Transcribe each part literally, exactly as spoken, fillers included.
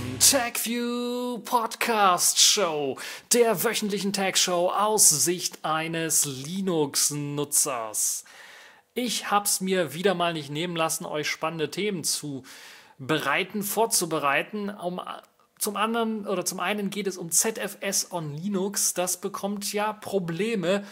TechView Podcast Show, der wöchentlichen Tech-Show aus Sicht eines Linux-Nutzers. Ich hab's mir wieder mal nicht nehmen lassen, euch spannende Themen zu bereiten, vorzubereiten. Um, zum anderen oder zum einen geht es um Z F S on Linux. Das bekommt ja Probleme.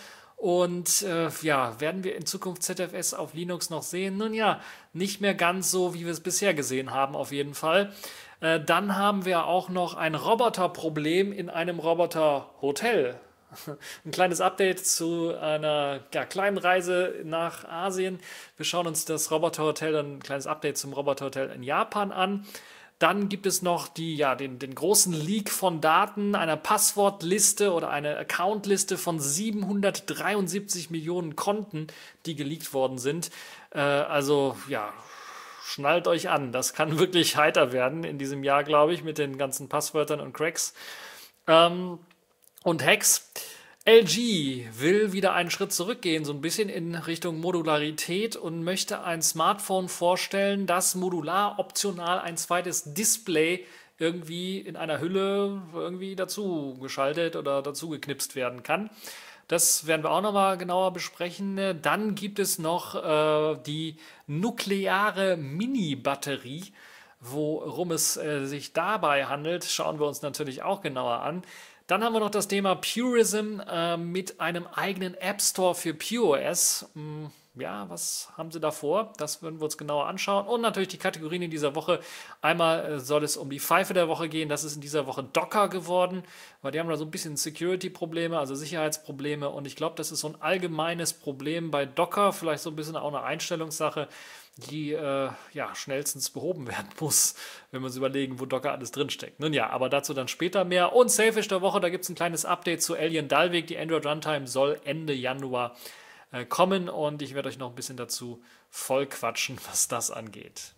Und äh, ja, werden wir in Zukunft Z F S auf Linux noch sehen? Nun ja, nicht mehr ganz so, wie wir es bisher gesehen haben, auf jeden Fall. Äh, dann haben wir auch noch ein Roboterproblem in einem Roboterhotel. Ein kleines Update zu einer ja, kleinen Reise nach Asien. Wir schauen uns das Roboterhotel, dann ein kleines Update zum Roboterhotel in Japan an. Dann gibt es noch die, ja, den, den großen Leak von Daten, einer Passwortliste oder eine Accountliste von siebenhundertdreiundsiebzig Millionen Konten, die geleakt worden sind. Äh, also, ja, schnallt euch an. Das kann wirklich heiter werden in diesem Jahr, glaube ich, mit den ganzen Passwörtern und Cracks. Ähm, und Hacks. L G will wieder einen Schritt zurückgehen, so ein bisschen in Richtung Modularität und möchte ein Smartphone vorstellen, das modular optional ein zweites Display irgendwie in einer Hülle irgendwie dazu geschaltet oder dazu geknipst werden kann. Das werden wir auch nochmal genauer besprechen. Dann gibt es noch äh, die nukleare Mini-Batterie. Worum es äh, sich dabei handelt, schauen wir uns natürlich auch genauer an. Dann haben wir noch das Thema Purism äh, mit einem eigenen App Store für PureOS. Hm, ja, was haben sie da vor? Das würden wir uns genauer anschauen. Und natürlich die Kategorien in dieser Woche. Einmal äh, soll es um die Pfeife der Woche gehen. Das ist in dieser Woche Docker geworden, weil die haben da so ein bisschen Security-Probleme, also Sicherheitsprobleme. Und ich glaube, das ist so ein allgemeines Problem bei Docker, vielleicht so ein bisschen auch eine Einstellungssache, die äh, ja, schnellstens behoben werden muss, wenn wir uns überlegen, wo Docker alles drinsteckt. Nun ja, aber dazu dann später mehr. Und Selfish der Woche, da gibt es ein kleines Update zu Alien Dalvik. Die Android Runtime soll Ende Januar äh, kommen und ich werde euch noch ein bisschen dazu voll quatschen, was das angeht.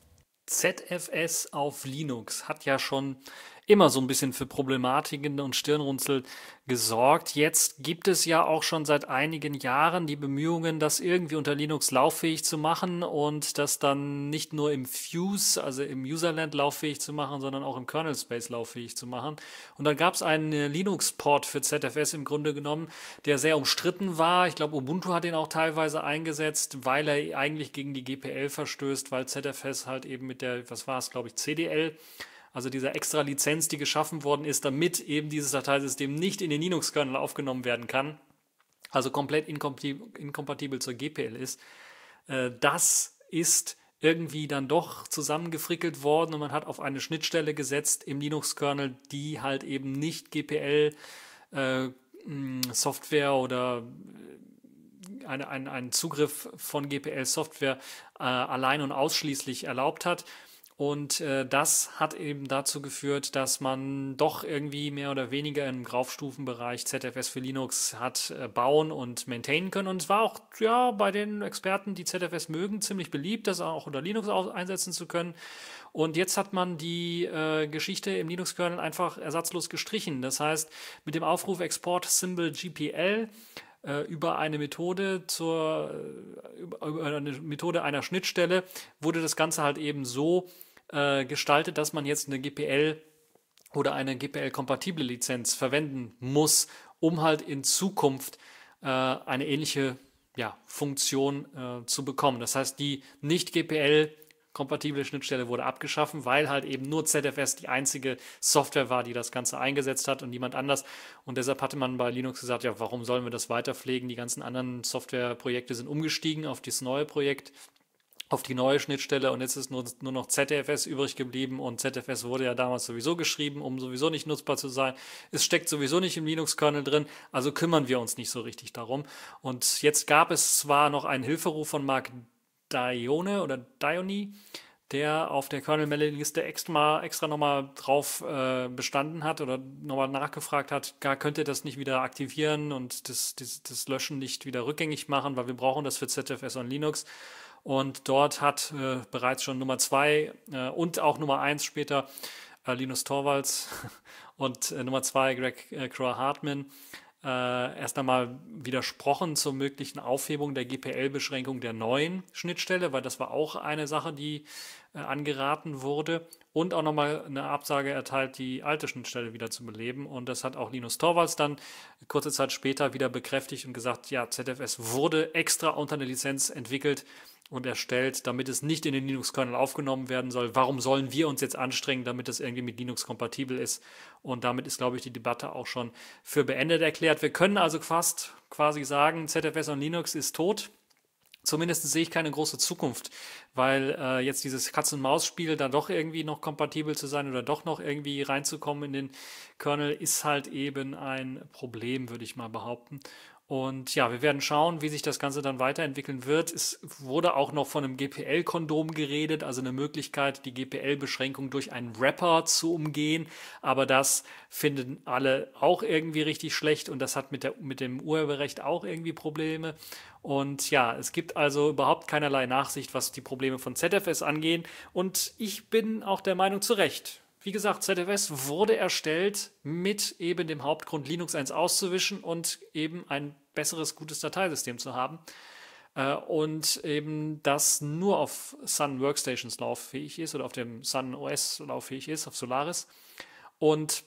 Z F S auf Linux hat ja schon immer so ein bisschen für Problematiken und Stirnrunzel gesorgt. Jetzt gibt es ja auch schon seit einigen Jahren die Bemühungen, das irgendwie unter Linux lauffähig zu machen und das dann nicht nur im Fuse, also im Userland lauffähig zu machen, sondern auch im Kernel Space lauffähig zu machen. Und dann gab es einen Linux-Port für Z F S im Grunde genommen, der sehr umstritten war. Ich glaube, Ubuntu hat ihn auch teilweise eingesetzt, weil er eigentlich gegen die G P L verstößt, weil Z F S halt eben mit der, was war es, glaube ich, C D L, also dieser extra Lizenz, die geschaffen worden ist, damit eben dieses Dateisystem nicht in den Linux-Kernel aufgenommen werden kann, also komplett inkompatibel zur G P L ist. Das ist irgendwie dann doch zusammengefrickelt worden und man hat auf eine Schnittstelle gesetzt im Linux-Kernel, die halt eben nicht G P L-Software oder eine, ein, einen Zugriff von G P L-Software äh, allein und ausschließlich erlaubt hat. Und äh, das hat eben dazu geführt, dass man doch irgendwie mehr oder weniger im Graufstufenbereich Z F S für Linux hat äh, bauen und maintainen können. Und es war auch ja bei den Experten, die Z F S mögen, ziemlich beliebt, das auch unter Linux einsetzen zu können. Und jetzt hat man die äh, Geschichte im Linux-Kernel einfach ersatzlos gestrichen. Das heißt, mit dem Aufruf Export Symbol G P L über eine Methode zur über eine Methode einer Schnittstelle wurde das Ganze halt eben so äh, gestaltet, dass man jetzt eine G P L oder eine G P L-kompatible Lizenz verwenden muss, um halt in Zukunft äh, eine ähnliche ja, Funktion äh, zu bekommen. Das heißt, die nicht G P L kompatible Schnittstelle wurde abgeschaffen, weil halt eben nur Z F S die einzige Software war, die das Ganze eingesetzt hat und niemand anders. Und deshalb hatte man bei Linux gesagt, ja, warum sollen wir das weiterpflegen? Die ganzen anderen Softwareprojekte sind umgestiegen auf das neue Projekt, auf die neue Schnittstelle und jetzt ist nur, nur noch Z F S übrig geblieben und Z F S wurde ja damals sowieso geschrieben, um sowieso nicht nutzbar zu sein. Es steckt sowieso nicht im Linux-Kernel drin, also kümmern wir uns nicht so richtig darum. Und jetzt gab es zwar noch einen Hilferuf von Mark Dione oder Diony, der auf der Kernel-Mailing-Liste extra, extra nochmal drauf äh, bestanden hat oder nochmal nachgefragt hat, gar könnt ihr das nicht wieder aktivieren und das, das, das Löschen nicht wieder rückgängig machen, weil wir brauchen das für Z F S on Linux. Und dort hat äh, bereits schon Nummer zwei äh, und auch Nummer eins später äh, Linus Torvalds und äh, Nummer zwei Greg äh, Crow-Hartman äh, erst einmal widersprochen zur möglichen Aufhebung der G P L-Beschränkung der neuen Schnittstelle, weil das war auch eine Sache, die äh, angeraten wurde. Und auch nochmal eine Absage erteilt, die alte Schnittstelle wieder zu beleben. Und das hat auch Linus Torvalds dann kurze Zeit später wieder bekräftigt und gesagt, ja, Z F S wurde extra unter eine Lizenz entwickelt und erstellt, damit es nicht in den Linux-Kernel aufgenommen werden soll. Warum sollen wir uns jetzt anstrengen, damit es irgendwie mit Linux kompatibel ist? Und damit ist, glaube ich, die Debatte auch schon für beendet erklärt. Wir können also fast quasi sagen, Z F S on Linux ist tot. Zumindest sehe ich keine große Zukunft, weil äh, jetzt dieses Katz-und-Maus-Spiel da doch irgendwie noch kompatibel zu sein oder doch noch irgendwie reinzukommen in den Kernel, ist halt eben ein Problem, würde ich mal behaupten. Und ja, wir werden schauen, wie sich das Ganze dann weiterentwickeln wird. Es wurde auch noch von einem G P L-Kondom geredet, also eine Möglichkeit, die G P L-Beschränkung durch einen Wrapper zu umgehen. Aber das finden alle auch irgendwie richtig schlecht und das hat mit, der, mit dem Urheberrecht auch irgendwie Probleme. Und ja, es gibt also überhaupt keinerlei Nachsicht, was die Probleme von Z F S angehen. Und ich bin auch der Meinung, zu Recht. Wie gesagt, Z F S wurde erstellt mit eben dem Hauptgrund, Linux eins auszuwischen und eben ein besseres, gutes Dateisystem zu haben. Äh, und eben das nur auf Sun Workstations lauffähig ist oder auf dem Sun O S lauffähig ist, auf Solaris. Und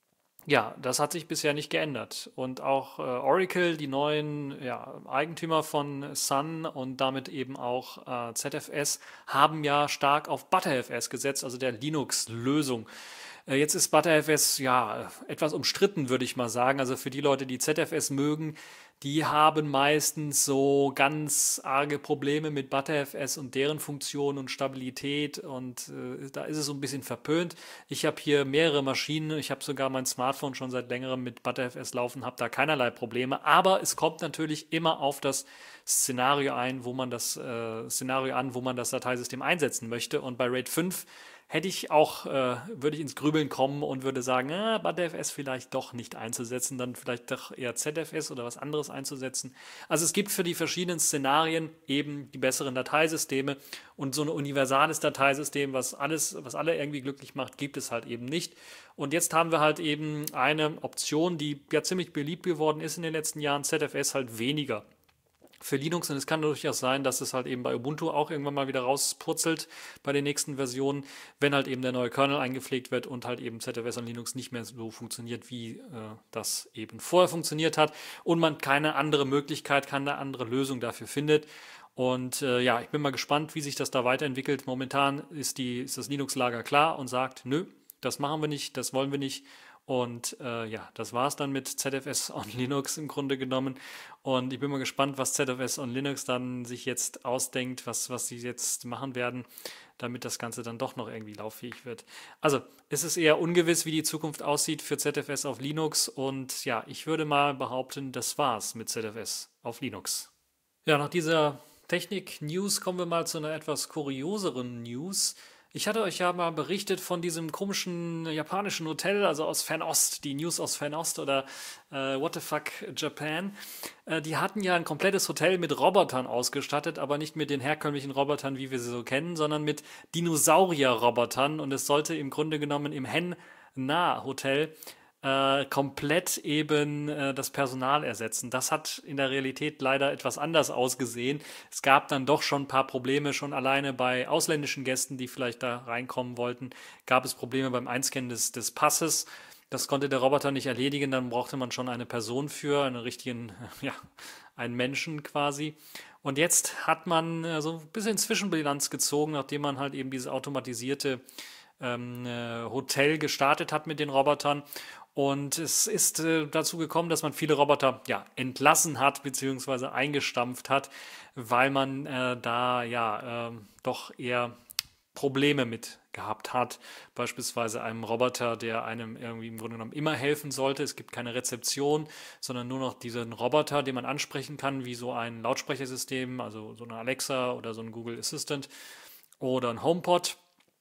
ja, das hat sich bisher nicht geändert. Und auch äh, Oracle, die neuen ja, Eigentümer von Sun und damit eben auch äh, Z F S, haben ja stark auf ButterFS gesetzt, also der Linux-Lösung. Äh, jetzt ist ButterFS ja etwas umstritten, würde ich mal sagen. Also für die Leute, die Z F S mögen, die haben meistens so ganz arge Probleme mit ButterFS und deren Funktion und Stabilität und äh, da ist es so ein bisschen verpönt. Ich habe hier mehrere Maschinen, ich habe sogar mein Smartphone schon seit längerem mit ButterFS laufen, habe da keinerlei Probleme, aber es kommt natürlich immer auf das Szenario ein, wo man das äh, Szenario an, wo man das Dateisystem einsetzen möchte und bei RAID fünf hätte ich auch, äh, würde ich ins Grübeln kommen und würde sagen, äh, ButterFS vielleicht doch nicht einzusetzen, dann vielleicht doch eher Z F S oder was anderes einzusetzen. Also es gibt für die verschiedenen Szenarien eben die besseren Dateisysteme und so ein universales Dateisystem, was alles, was alle irgendwie glücklich macht, gibt es halt eben nicht. Und jetzt haben wir halt eben eine Option, die ja ziemlich beliebt geworden ist in den letzten Jahren, Z F S halt weniger für Linux, und es kann durchaus sein, dass es halt eben bei Ubuntu auch irgendwann mal wieder rauspurzelt bei den nächsten Versionen, wenn halt eben der neue Kernel eingepflegt wird und halt eben Z F S und Linux nicht mehr so funktioniert, wie äh, das eben vorher funktioniert hat und man keine andere Möglichkeit, keine andere Lösung dafür findet. Und äh, ja, ich bin mal gespannt, wie sich das da weiterentwickelt. Momentan ist, die, ist das Linux-Lager klar und sagt, nö, das machen wir nicht, das wollen wir nicht. Und äh, ja, das war es dann mit Z F S on Linux im Grunde genommen. Und ich bin mal gespannt, was Z F S on Linux dann sich jetzt ausdenkt, was, was sie jetzt machen werden, damit das Ganze dann doch noch irgendwie lauffähig wird. Also, es ist eher ungewiss, wie die Zukunft aussieht für Z F S auf Linux. Und ja, ich würde mal behaupten, das war's mit Z F S auf Linux. Ja, nach dieser Technik-News kommen wir mal zu einer etwas kurioseren News. Ich hatte euch ja mal berichtet von diesem komischen japanischen Hotel, also aus Fernost, die News aus Fernost oder äh, What the fuck Japan. Äh, die hatten ja ein komplettes Hotel mit Robotern ausgestattet, aber nicht mit den herkömmlichen Robotern, wie wir sie so kennen, sondern mit Dinosaurier-Robotern. Und es sollte im Grunde genommen im Hen-Na-Hotel Äh, komplett eben äh, das Personal ersetzen. Das hat in der Realität leider etwas anders ausgesehen. Es gab dann doch schon ein paar Probleme, schon alleine bei ausländischen Gästen, die vielleicht da reinkommen wollten, gab es Probleme beim Einscannen des, des Passes. Das konnte der Roboter nicht erledigen, dann brauchte man schon eine Person für, einen richtigen, ja, einen Menschen quasi. Und jetzt hat man äh, so ein bisschen Zwischenbilanz gezogen, nachdem man halt eben dieses automatisierte ähm, äh, Hotel gestartet hat mit den Robotern. Und es ist äh, dazu gekommen, dass man viele Roboter ja, entlassen hat bzw. eingestampft hat, weil man äh, da ja äh, doch eher Probleme mit gehabt hat. Beispielsweise einem Roboter, der einem irgendwie im Grunde genommen immer helfen sollte. Es gibt keine Rezeption, sondern nur noch diesen Roboter, den man ansprechen kann, wie so ein Lautsprechersystem, also so eine Alexa oder so ein Google Assistant oder ein HomePod.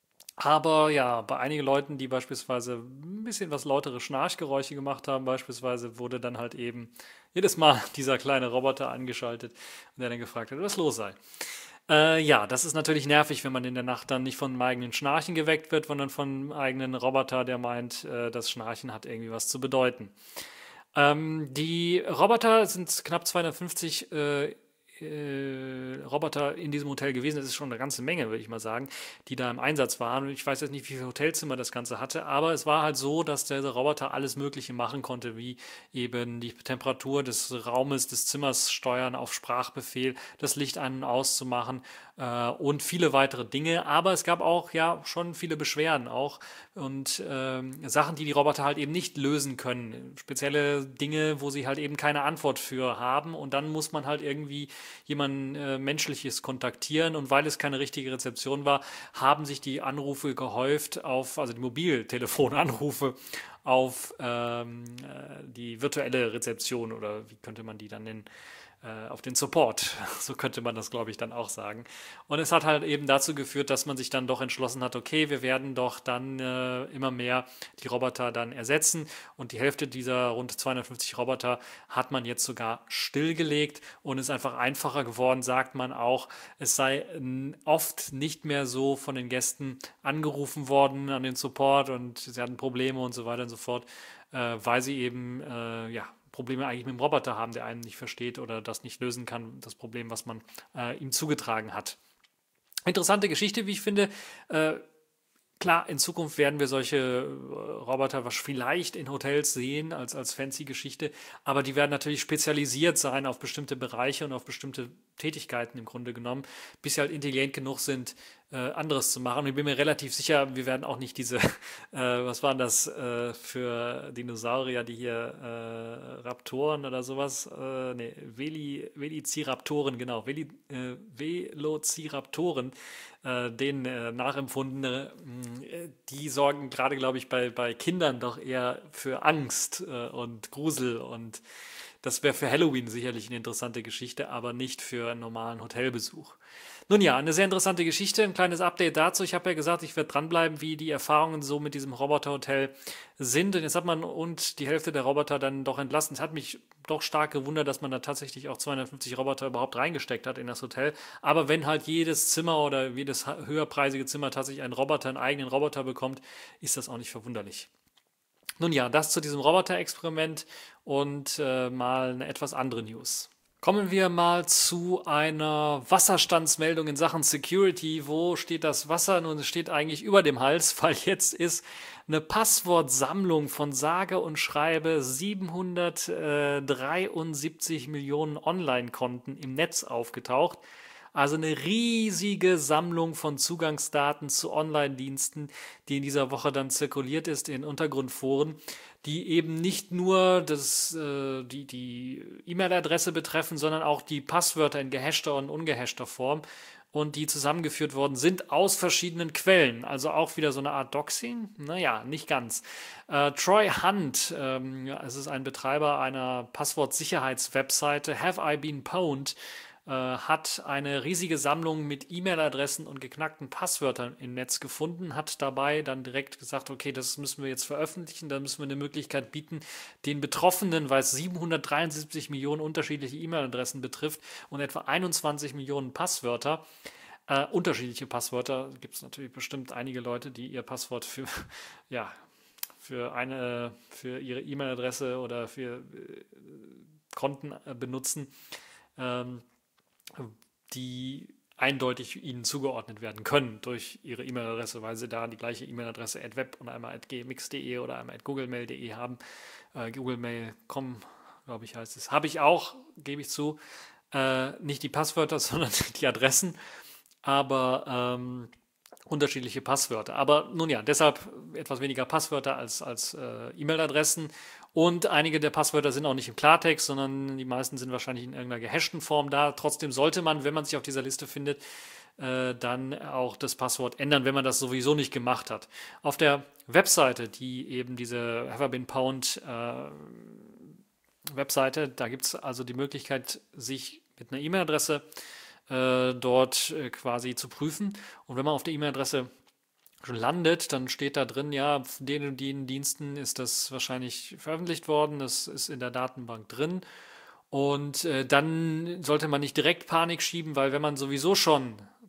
Aber ja, bei einigen Leuten, die beispielsweise ein bisschen was lautere Schnarchgeräusche gemacht haben, beispielsweise wurde dann halt eben jedes Mal dieser kleine Roboter angeschaltet und der dann gefragt hat, was los sei. Äh, ja, das ist natürlich nervig, wenn man in der Nacht dann nicht von einem eigenen Schnarchen geweckt wird, sondern von einem eigenen Roboter, der meint, äh, das Schnarchen hat irgendwie was zu bedeuten. Ähm, die Roboter sind knapp zweihundertfünfzig äh, äh, Roboter in diesem Hotel gewesen. Das ist schon eine ganze Menge, würde ich mal sagen, die da im Einsatz waren. Und ich weiß jetzt nicht, wie viele Hotelzimmer das Ganze hatte, aber es war halt so, dass der Roboter alles Mögliche machen konnte, wie eben die Temperatur des Raumes, des Zimmers steuern auf Sprachbefehl, das Licht an- und auszumachen äh, und viele weitere Dinge. Aber es gab auch ja schon viele Beschwerden auch und ähm, Sachen, die die Roboter halt eben nicht lösen können. Spezielle Dinge, wo sie halt eben keine Antwort für haben und dann muss man halt irgendwie jemanden äh, Menschliches kontaktieren und weil es keine richtige Rezeption war, haben sich die Anrufe gehäuft auf, also die Mobiltelefonanrufe auf ähm, äh, die virtuelle Rezeption oder wie könnte man die dann nennen? Äh, auf den Support. So könnte man das, glaube ich, dann auch sagen. Und es hat halt eben dazu geführt, dass man sich dann doch entschlossen hat, okay, wir werden doch dann äh, immer mehr die Roboter dann ersetzen. Und die Hälfte dieser rund zweihundertfünfzig Roboter hat man jetzt sogar stillgelegt und ist einfach einfacher geworden, sagt man auch. Es sei n- oft nicht mehr so von den Gästen angerufen worden an den Support und sie hatten Probleme und so weiter und so fort, äh, weil sie eben, äh, ja, Probleme eigentlich mit dem Roboter haben, der einen nicht versteht oder das nicht lösen kann, das Problem, was man äh, ihm zugetragen hat. Interessante Geschichte, wie ich finde. Äh, Klar, in Zukunft werden wir solche äh, Roboter was vielleicht in Hotels sehen als, als fancy Geschichte, aber die werden natürlich spezialisiert sein auf bestimmte Bereiche und auf bestimmte Tätigkeiten im Grunde genommen, bis sie halt intelligent genug sind, äh, anderes zu machen. Und ich bin mir relativ sicher, wir werden auch nicht diese, äh, was waren das äh, für Dinosaurier, die hier äh, Raptoren oder sowas, äh, nee, Veli, Velociraptoren, genau, Veli, äh, Velociraptoren, äh, denen äh, nachempfundene, mh, die sorgen gerade, glaube ich, bei, bei Kindern doch eher für Angst äh, und Grusel und das wäre für Halloween sicherlich eine interessante Geschichte, aber nicht für einen normalen Hotelbesuch. Nun ja, eine sehr interessante Geschichte, ein kleines Update dazu. Ich habe ja gesagt, ich werde dranbleiben, wie die Erfahrungen so mit diesem Roboterhotel sind. Und jetzt hat man und die Hälfte der Roboter dann doch entlassen. Es hat mich doch stark gewundert, dass man da tatsächlich auch zweihundertfünfzig Roboter überhaupt reingesteckt hat in das Hotel. Aber wenn halt jedes Zimmer oder jedes höherpreisige Zimmer tatsächlich einen Roboter, einen eigenen Roboter bekommt, ist das auch nicht verwunderlich. Nun ja, das zu diesem Roboter-Experiment und äh, mal eine etwas andere News. Kommen wir mal zu einer Wasserstandsmeldung in Sachen Security. Wo steht das Wasser? Nun, es steht eigentlich über dem Hals, weil jetzt ist eine Passwortsammlung von sage und schreibe siebenhundertdreiundsiebzig Millionen Online-Konten im Netz aufgetaucht. Also eine riesige Sammlung von Zugangsdaten zu Online-Diensten, die in dieser Woche dann zirkuliert ist in Untergrundforen, die eben nicht nur das, äh, die, die E-Mail-Adresse betreffen, sondern auch die Passwörter in gehashter und ungehashter Form und die zusammengeführt worden sind aus verschiedenen Quellen. Also auch wieder so eine Art Doxing? Naja, nicht ganz. Äh, Troy Hunt, ähm, ja, es ist ein Betreiber einer Passwortsicherheitswebseite, Have I Been Pwned, äh, hat eine riesige Sammlung mit E-Mail-Adressen und geknackten Passwörtern im Netz gefunden, hat dabei dann direkt gesagt, okay, das müssen wir jetzt veröffentlichen, da müssen wir eine Möglichkeit bieten, den Betroffenen, weil es siebenhundertdreiundsiebzig Millionen unterschiedliche E-Mail-Adressen betrifft und etwa einundzwanzig Millionen Passwörter, äh, unterschiedliche Passwörter, gibt es natürlich bestimmt einige Leute, die ihr Passwort für, ja, für eine, für ihre E-Mail-Adresse oder für äh, Konten äh, benutzen, ähm, die eindeutig ihnen zugeordnet werden können durch ihre E-Mail-Adresse, weil sie da die gleiche E-Mail-Adresse at web und einmal at gmx punkt de oder einmal at googlemail punkt de haben. Äh, googlemail punkt com, glaube ich, heißt es. Habe ich auch, gebe ich zu. Äh, nicht die Passwörter, sondern die Adressen, aber ähm, unterschiedliche Passwörter. Aber nun ja, deshalb etwas weniger Passwörter als, als äh, E-Mail-Adressen. Und einige der Passwörter sind auch nicht im Klartext, sondern die meisten sind wahrscheinlich in irgendeiner gehashten Form da. Trotzdem sollte man, wenn man sich auf dieser Liste findet, äh, dann auch das Passwort ändern, wenn man das sowieso nicht gemacht hat. Auf der Webseite, die eben diese Have I Been Pwned äh, Webseite, da gibt es also die Möglichkeit, sich mit einer E-Mail-Adresse äh, dort äh, quasi zu prüfen. Und wenn man auf der E-Mail-Adresse schon landet, dann steht da drin, ja, von den und den Diensten ist das wahrscheinlich veröffentlicht worden, das ist in der Datenbank drin. Und äh, dann sollte man nicht direkt Panik schieben, weil wenn man sowieso schon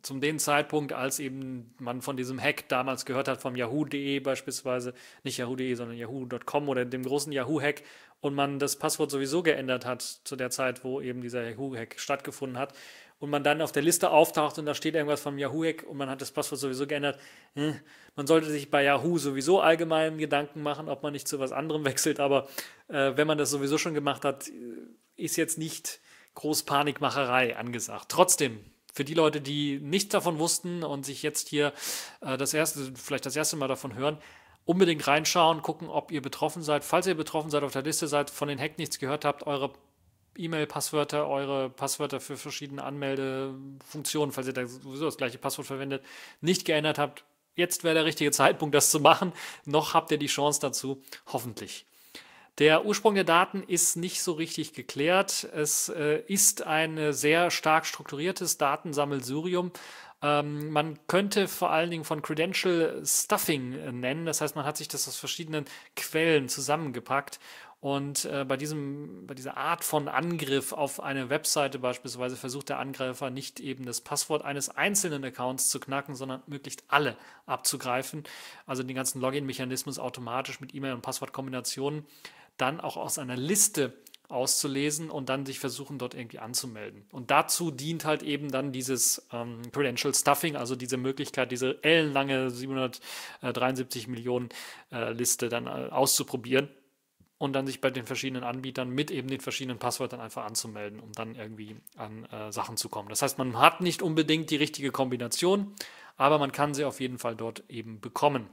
zum den Zeitpunkt, als eben man von diesem Hack damals gehört hat, vom yahoo punkt de beispielsweise, nicht yahoo punkt de, sondern yahoo punkt com oder dem großen Yahoo-Hack und man das Passwort sowieso geändert hat zu der Zeit, wo eben dieser Yahoo-Hack stattgefunden hat und man dann auf der Liste auftaucht und da steht irgendwas vom Yahoo-Hack und man hat das Passwort sowieso geändert. Man sollte sich bei Yahoo sowieso allgemein Gedanken machen, ob man nicht zu was anderem wechselt, aber äh, wenn man das sowieso schon gemacht hat, ist jetzt nicht groß Panikmacherei angesagt. Trotzdem, für die Leute, die nichts davon wussten und sich jetzt hier äh, das erste, vielleicht das erste Mal davon hören, unbedingt reinschauen, gucken, ob ihr betroffen seid. Falls ihr betroffen seid, auf der Liste seid, von den Hack nichts gehört habt, eure E-Mail-Passwörter, eure Passwörter für verschiedene Anmeldefunktionen, falls ihr da sowieso das gleiche Passwort verwendet, nicht geändert habt, jetzt wäre der richtige Zeitpunkt, das zu machen. Noch habt ihr die Chance dazu, hoffentlich. Der Ursprung der Daten ist nicht so richtig geklärt. Es äh, ist ein sehr stark strukturiertes Datensammelsurium. Ähm, man könnte vor allen Dingen von Credential Stuffing äh, nennen. Das heißt, man hat sich das aus verschiedenen Quellen zusammengepackt. Und äh, bei, diesem, bei dieser Art von Angriff auf eine Webseite beispielsweise versucht der Angreifer nicht eben das Passwort eines einzelnen Accounts zu knacken, sondern möglichst alle abzugreifen. Also den ganzen Login-Mechanismus automatisch mit E-Mail- und Passwortkombinationen dann auch aus einer Liste auszulesen und dann sich versuchen, dort irgendwie anzumelden. Und dazu dient halt eben dann dieses ähm, Credential Stuffing, also diese Möglichkeit, diese ellenlange siebenhundertdreiundsiebzig Millionen äh, Liste dann äh, auszuprobieren und dann sich bei den verschiedenen Anbietern mit eben den verschiedenen Passwörtern einfach anzumelden, um dann irgendwie an äh, Sachen zu kommen. Das heißt, man hat nicht unbedingt die richtige Kombination, aber man kann sie auf jeden Fall dort eben bekommen.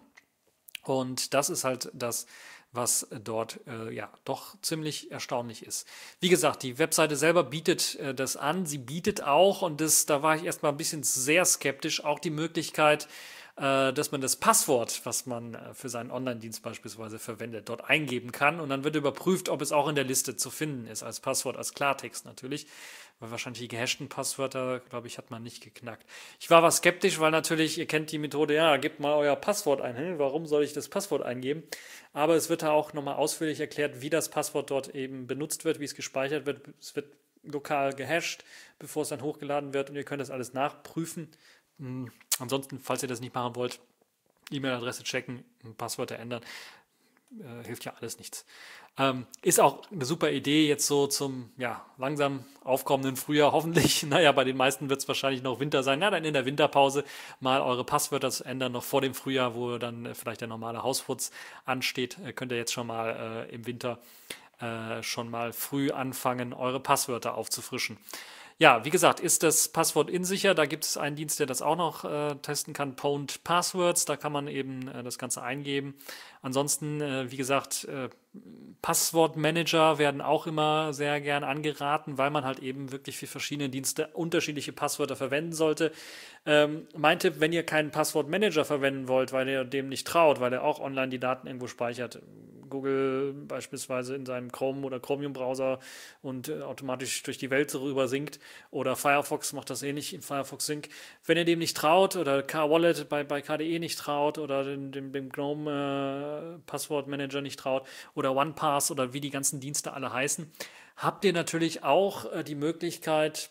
Und das ist halt das, was dort äh, ja doch ziemlich erstaunlich ist. Wie gesagt, die Webseite selber bietet äh, das an. Sie bietet auch, und das, da war ich erstmal ein bisschen sehr skeptisch, auch die Möglichkeit, äh, dass man das Passwort, was man äh, für seinen Online-Dienst beispielsweise verwendet, dort eingeben kann. Und dann wird überprüft, ob es auch in der Liste zu finden ist, als Passwort, als Klartext natürlich. Weil wahrscheinlich die gehashten Passwörter, glaube ich, hat man nicht geknackt. Ich war aber skeptisch, weil natürlich, ihr kennt die Methode, ja, gebt mal euer Passwort ein. Hm, warum soll ich das Passwort eingeben? Aber es wird da auch nochmal ausführlich erklärt, wie das Passwort dort eben benutzt wird, wie es gespeichert wird. Es wird lokal gehasht, bevor es dann hochgeladen wird und ihr könnt das alles nachprüfen. Hm, ansonsten, falls ihr das nicht machen wollt, E-Mail-Adresse checken, Passwörter ändern. Äh, hilft ja alles nichts. Ähm, ist auch eine super Idee jetzt so zum ja, langsam aufkommenden Frühjahr hoffentlich. Naja, bei den meisten wird es wahrscheinlich noch Winter sein. Na, dann in der Winterpause mal eure Passwörter zu ändern, noch vor dem Frühjahr, wo dann äh, vielleicht der normale Hausputz ansteht. Äh, könnt ihr jetzt schon mal äh, im Winter äh, schon mal früh anfangen, eure Passwörter aufzufrischen. Ja, wie gesagt, ist das Passwort unsicher. Da gibt es einen Dienst, der das auch noch äh, testen kann, Pwned Passwords. Da kann man eben äh, das Ganze eingeben. Ansonsten, äh, wie gesagt, äh, Passwortmanager werden auch immer sehr gern angeraten, weil man halt eben wirklich für verschiedene Dienste unterschiedliche Passwörter verwenden sollte. Ähm, mein Tipp, wenn ihr keinen Passwortmanager verwenden wollt, weil ihr dem nicht traut, weil er auch online die Daten irgendwo speichert, Google beispielsweise in seinem Chrome oder Chromium-Browser und äh, automatisch durch die Welt rüber sinkt, oder Firefox macht das ähnlich in Firefox Sync. Wenn ihr dem nicht traut oder K-Wallet bei, bei K D E nicht traut oder dem, dem, dem Gnome äh, Passwortmanager nicht traut oder OnePass oder wie die ganzen Dienste alle heißen, habt ihr natürlich auch äh, die Möglichkeit,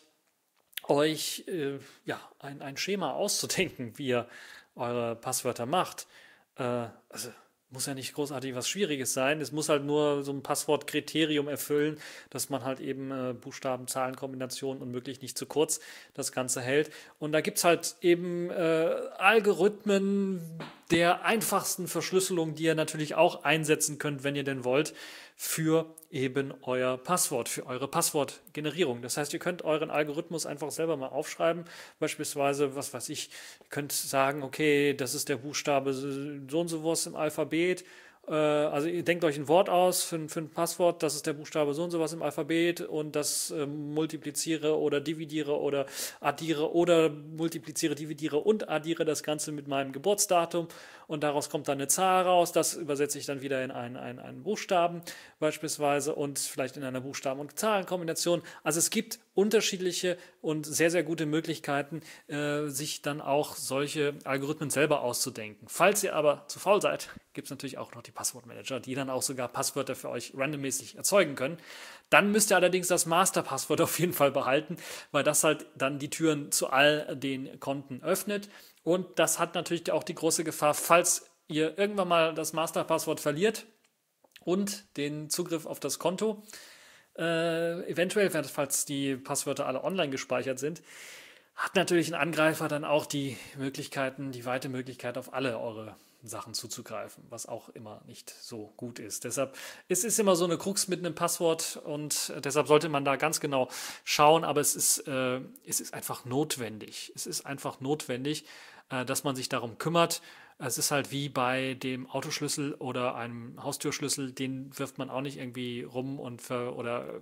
euch äh, ja, ein, ein Schema auszudenken, wie ihr eure Passwörter macht. Äh, also muss ja nicht großartig was Schwieriges sein. Es muss halt nur so ein Passwortkriterium erfüllen, dass man halt eben äh, Buchstaben, Zahlen, Kombinationen und möglichst nicht zu kurz das Ganze hält. Und da gibt es halt eben äh, Algorithmen der einfachsten Verschlüsselung, die ihr natürlich auch einsetzen könnt, wenn ihr denn wollt, für eben euer Passwort, für eure Passwortgenerierung. Das heißt, ihr könnt euren Algorithmus einfach selber mal aufschreiben. Beispielsweise, was weiß ich, ihr könnt sagen, okay, das ist der Buchstabe so und so was im Alphabet. Also ihr denkt euch ein Wort aus für ein, für ein Passwort, das ist der Buchstabe so und so was im Alphabet und das äh, multipliziere oder dividiere oder addiere oder multipliziere, dividiere und addiere das Ganze mit meinem Geburtsdatum und daraus kommt dann eine Zahl raus, das übersetze ich dann wieder in einen, einen, einen Buchstaben beispielsweise und vielleicht in einer Buchstaben- und Zahlenkombination. Also es gibt unterschiedliche und sehr, sehr gute Möglichkeiten, äh, sich dann auch solche Algorithmen selber auszudenken. Falls ihr aber zu faul seid, gibt es natürlich auch noch die Passwortmanager, die dann auch sogar Passwörter für euch randommäßig erzeugen können. Dann müsst ihr allerdings das Masterpasswort auf jeden Fall behalten, weil das halt dann die Türen zu all den Konten öffnet. Und das hat natürlich auch die große Gefahr, falls ihr irgendwann mal das Masterpasswort verliert und den Zugriff auf das Konto, Äh, eventuell, falls die Passwörter alle online gespeichert sind, hat natürlich ein Angreifer dann auch die Möglichkeiten, die weite Möglichkeit, auf alle eure Sachen zuzugreifen, was auch immer nicht so gut ist. Deshalb es ist immer so eine Krux mit einem Passwort und deshalb sollte man da ganz genau schauen, aber es ist, äh, es ist einfach notwendig. Es ist einfach notwendig, äh, dass man sich darum kümmert. Es ist halt wie bei dem Autoschlüssel oder einem Haustürschlüssel, den wirft man auch nicht irgendwie rum und ver oder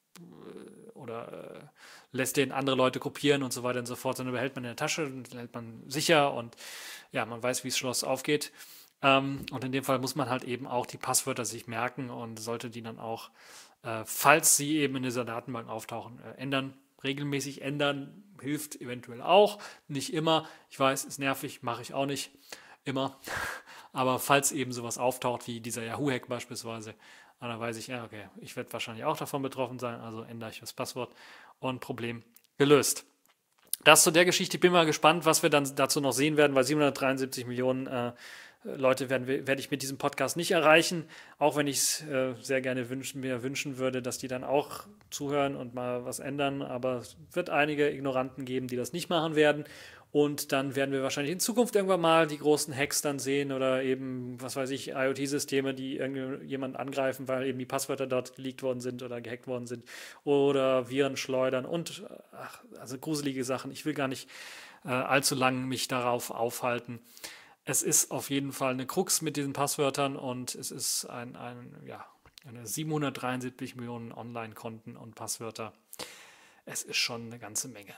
oder äh, lässt den andere Leute kopieren und so weiter und so fort, sondern behält man in der Tasche und hält man sicher und ja, man weiß, wie das Schloss aufgeht. Ähm, und in dem Fall muss man halt eben auch die Passwörter sich merken und sollte die dann auch, äh, falls sie eben in dieser Datenbank auftauchen, äh, ändern. Regelmäßig ändern hilft eventuell auch, nicht immer. Ich weiß, ist nervig, mache ich auch nicht immer. Aber falls eben sowas auftaucht, wie dieser Yahoo-Hack beispielsweise, dann weiß ich, ja, okay, ich werde wahrscheinlich auch davon betroffen sein, also ändere ich das Passwort und Problem gelöst. Das zu der Geschichte. Ich bin mal gespannt, was wir dann dazu noch sehen werden, weil siebenhundertdreiundsiebzig Millionen äh, Leute werden wir, werde ich mit diesem Podcast nicht erreichen, auch wenn ich es äh, sehr gerne wünschen, mir wünschen würde, dass die dann auch zuhören und mal was ändern, aber es wird einige Ignoranten geben, die das nicht machen werden. Und dann werden wir wahrscheinlich in Zukunft irgendwann mal die großen Hacks dann sehen oder eben, was weiß ich, IoT-Systeme, die irgendjemand angreifen, weil eben die Passwörter dort geleakt worden sind oder gehackt worden sind oder Viren schleudern und ach, also gruselige Sachen. Ich will gar nicht äh, allzu lang mich darauf aufhalten. Es ist auf jeden Fall eine Krux mit diesen Passwörtern und es ist ein, ein ja, eine siebenhundertdreiundsiebzig Millionen Online-Konten und Passwörter. Es ist schon eine ganze Menge.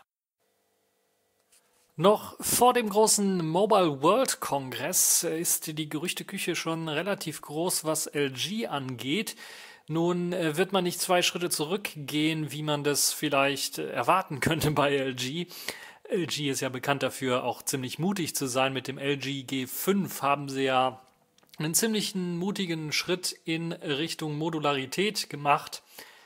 Noch vor dem großen Mobile World Kongress ist die Gerüchteküche schon relativ groß, was L G angeht. Nun wird man nicht zwei Schritte zurückgehen, wie man das vielleicht erwarten könnte bei L G. L G ist ja bekannt dafür, auch ziemlich mutig zu sein. Mit dem L G G fünf haben sie ja einen ziemlich mutigen Schritt in Richtung Modularität gemacht,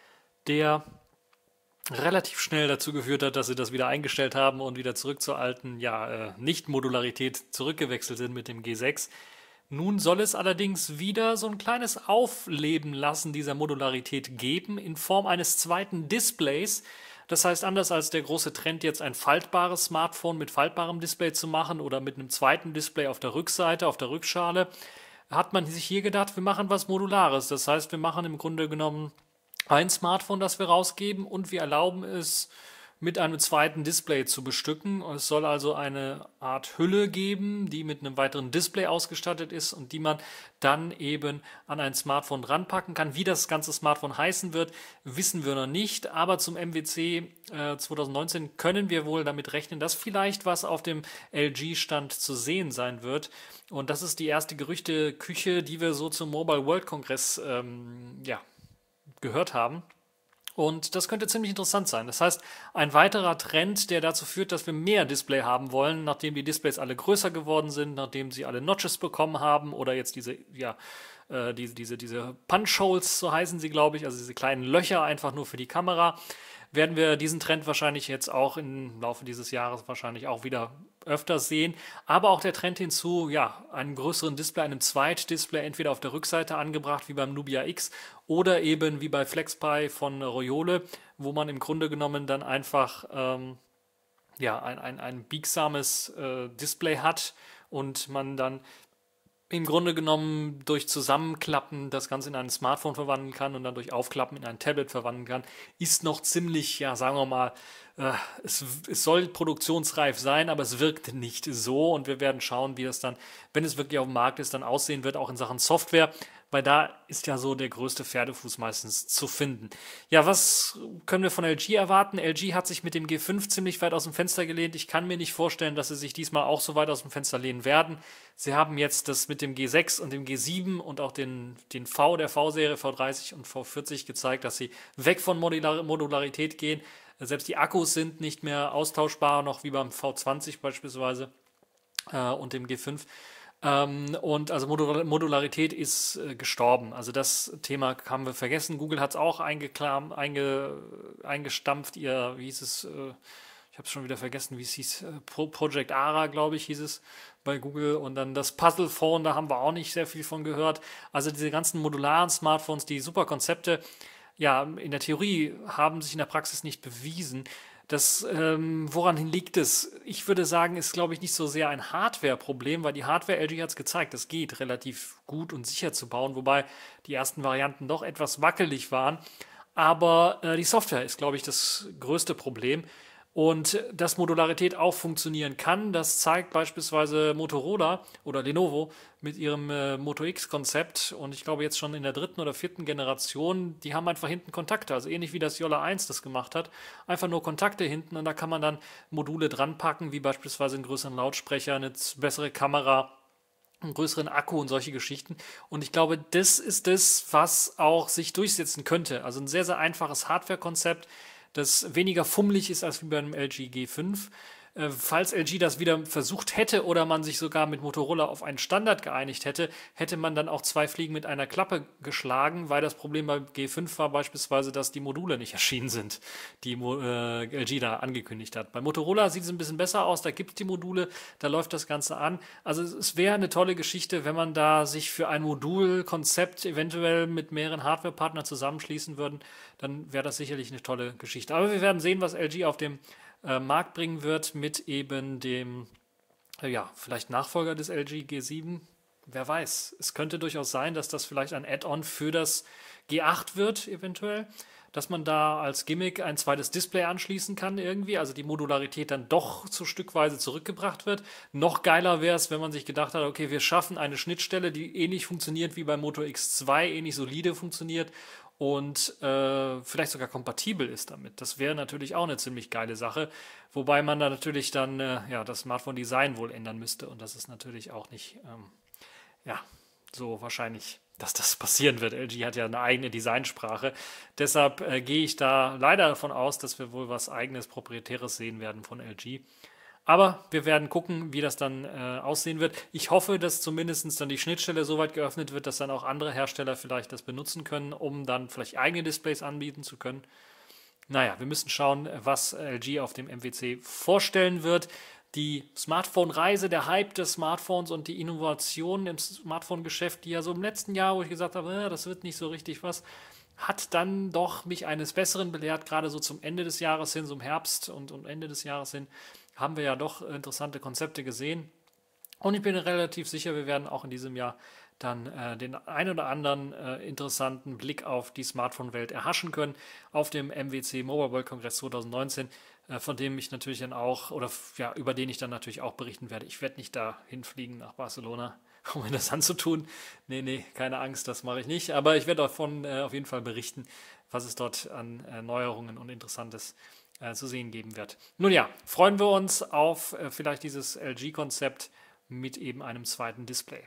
der relativ schnell dazu geführt hat, dass sie das wieder eingestellt haben und wieder zurück zur alten, ja, äh, Nicht-Modularität zurückgewechselt sind mit dem G sechs. Nun soll es allerdings wieder so ein kleines Aufleben lassen dieser Modularität geben in Form eines zweiten Displays. Das heißt, anders als der große Trend, jetzt ein faltbares Smartphone mit faltbarem Display zu machen oder mit einem zweiten Display auf der Rückseite, auf der Rückschale, hat man sich hier gedacht, wir machen was Modulares. Das heißt, wir machen im Grunde genommen ein Smartphone, das wir rausgeben und wir erlauben es mit einem zweiten Display zu bestücken. Es soll also eine Art Hülle geben, die mit einem weiteren Display ausgestattet ist und die man dann eben an ein Smartphone ranpacken kann. Wie das ganze Smartphone heißen wird, wissen wir noch nicht, aber zum M W C äh, zwanzig neunzehn können wir wohl damit rechnen, dass vielleicht was auf dem L G-Stand zu sehen sein wird. Und das ist die erste Gerüchteküche, die wir so zum Mobile World Kongress ähm, ja, gehört haben. Und das könnte ziemlich interessant sein. Das heißt, ein weiterer Trend, der dazu führt, dass wir mehr Display haben wollen, nachdem die Displays alle größer geworden sind, nachdem sie alle Notches bekommen haben oder jetzt diese, ja, äh, diese, diese, diese Punch-Holes, so heißen sie, glaube ich, also diese kleinen Löcher einfach nur für die Kamera, werden wir diesen Trend wahrscheinlich jetzt auch im Laufe dieses Jahres wahrscheinlich auch wieder öfter sehen. Aber auch der Trend hinzu, ja, einem größeren Display, einem Zweitdisplay entweder auf der Rückseite angebracht, wie beim Nubia X, oder eben wie bei FlexPy von Royole, wo man im Grunde genommen dann einfach ähm, ja, ein, ein, ein biegsames äh, Display hat und man dann im Grunde genommen durch Zusammenklappen das Ganze in ein Smartphone verwandeln kann und dann durch Aufklappen in ein Tablet verwandeln kann, ist noch ziemlich, ja, sagen wir mal, äh, es, es soll produktionsreif sein, aber es wirkt nicht so und wir werden schauen, wie das dann, wenn es wirklich auf dem Markt ist, dann aussehen wird, auch in Sachen Software, weil da ist ja so der größte Pferdefuß meistens zu finden. Ja, was können wir von L G erwarten? L G hat sich mit dem G fünf ziemlich weit aus dem Fenster gelehnt. Ich kann mir nicht vorstellen, dass sie sich diesmal auch so weit aus dem Fenster lehnen werden. Sie haben jetzt das mit dem G sechs und dem G sieben und auch den, den V der V-Serie V dreißig und V vierzig gezeigt, dass sie weg von Modular Modularität gehen. Selbst die Akkus sind nicht mehr austauschbar, noch wie beim V zwanzig beispielsweise äh, und dem G fünf. Ähm, und also Modul Modularität ist äh, gestorben. Also das Thema haben wir vergessen. Google hat es auch eingeklam, einge, eingestampft. Ihr, wie hieß es, äh, ich habe es schon wieder vergessen, wie es hieß, äh, Pro Project Ara, glaube ich, hieß es bei Google. Und dann das Puzzle Phone, da haben wir auch nicht sehr viel von gehört. Also diese ganzen modularen Smartphones, die super Konzepte, ja, in der Theorie haben sich in der Praxis nicht bewiesen. Das, ähm, woran liegt es? Ich würde sagen, ist, glaube ich, nicht so sehr ein Hardware-Problem, weil die Hardware, L G hat es gezeigt, das geht relativ gut und sicher zu bauen, wobei die ersten Varianten doch etwas wackelig waren. Aber äh, die Software ist, glaube ich, das größte Problem. Und dass Modularität auch funktionieren kann, das zeigt beispielsweise Motorola oder Lenovo mit ihrem äh, Moto X-Konzept. Und ich glaube jetzt schon in der dritten oder vierten Generation, die haben einfach hinten Kontakte. Also ähnlich wie das Jolla eins das gemacht hat. Einfach nur Kontakte hinten und da kann man dann Module dran packen, wie beispielsweise einen größeren Lautsprecher, eine bessere Kamera, einen größeren Akku und solche Geschichten. Und ich glaube, das ist das, was auch sich durchsetzen könnte. Also ein sehr, sehr einfaches Hardware-Konzept, das weniger fummelig ist als wie beim L G G fünf. Äh, falls L G das wieder versucht hätte oder man sich sogar mit Motorola auf einen Standard geeinigt hätte, hätte man dann auch zwei Fliegen mit einer Klappe geschlagen, weil das Problem beim G fünf war beispielsweise, dass die Module nicht erschienen sind, die äh, L G da angekündigt hat. Bei Motorola sieht es ein bisschen besser aus, da gibt es die Module, da läuft das Ganze an. Also es wäre eine tolle Geschichte, wenn man da sich für ein Modulkonzept eventuell mit mehreren Hardware-Partnern zusammenschließen würden, dann wäre das sicherlich eine tolle Geschichte. Aber wir werden sehen, was L G auf dem äh, Markt bringen wird mit eben dem, äh, ja, vielleicht Nachfolger des L G G sieben. Wer weiß. Es könnte durchaus sein, dass das vielleicht ein Add-on für das G acht wird, eventuell. Dass man da als Gimmick ein zweites Display anschließen kann irgendwie, also die Modularität dann doch so stückweise zurückgebracht wird. Noch geiler wäre es, wenn man sich gedacht hat, okay, wir schaffen eine Schnittstelle, die ähnlich funktioniert wie beim Moto X zwei, ähnlich solide funktioniert und äh, vielleicht sogar kompatibel ist damit. Das wäre natürlich auch eine ziemlich geile Sache, wobei man da natürlich dann äh, ja, das Smartphone-Design wohl ändern müsste und das ist natürlich auch nicht ähm, ja, so wahrscheinlich, dass das passieren wird. L G hat ja eine eigene Designsprache. Deshalb äh, gehe ich da leider davon aus, dass wir wohl was eigenes, proprietäres sehen werden von L G. Aber wir werden gucken, wie das dann äh, aussehen wird. Ich hoffe, dass zumindest dann die Schnittstelle so weit geöffnet wird, dass dann auch andere Hersteller vielleicht das benutzen können, um dann vielleicht eigene Displays anbieten zu können. Naja, wir müssen schauen, was L G auf dem M W C vorstellen wird. Die Smartphone-Reise, der Hype des Smartphones und die Innovationen im Smartphone-Geschäft, die ja so im letzten Jahr, wo ich gesagt habe, äh, das wird nicht so richtig was, hat dann doch mich eines Besseren belehrt, gerade so zum Ende des Jahres hin, so im Herbst und, und Ende des Jahres hin, haben wir ja doch interessante Konzepte gesehen. Und ich bin relativ sicher, wir werden auch in diesem Jahr dann äh, den ein oder anderen äh, interessanten Blick auf die Smartphone-Welt erhaschen können auf dem M W C Mobile World Congress zwanzig neunzehn, äh, von dem ich natürlich dann auch, oder ja, über den ich dann natürlich auch berichten werde. Ich werde nicht da hinfliegen nach Barcelona, um mir das anzutun. Nee, nee, keine Angst, das mache ich nicht. Aber ich werde davon äh, auf jeden Fall berichten, was es dort an äh, Neuerungen und Interessantes äh, zu sehen geben wird. Nun ja, freuen wir uns auf äh, vielleicht dieses L G-Konzept mit eben einem zweiten Display.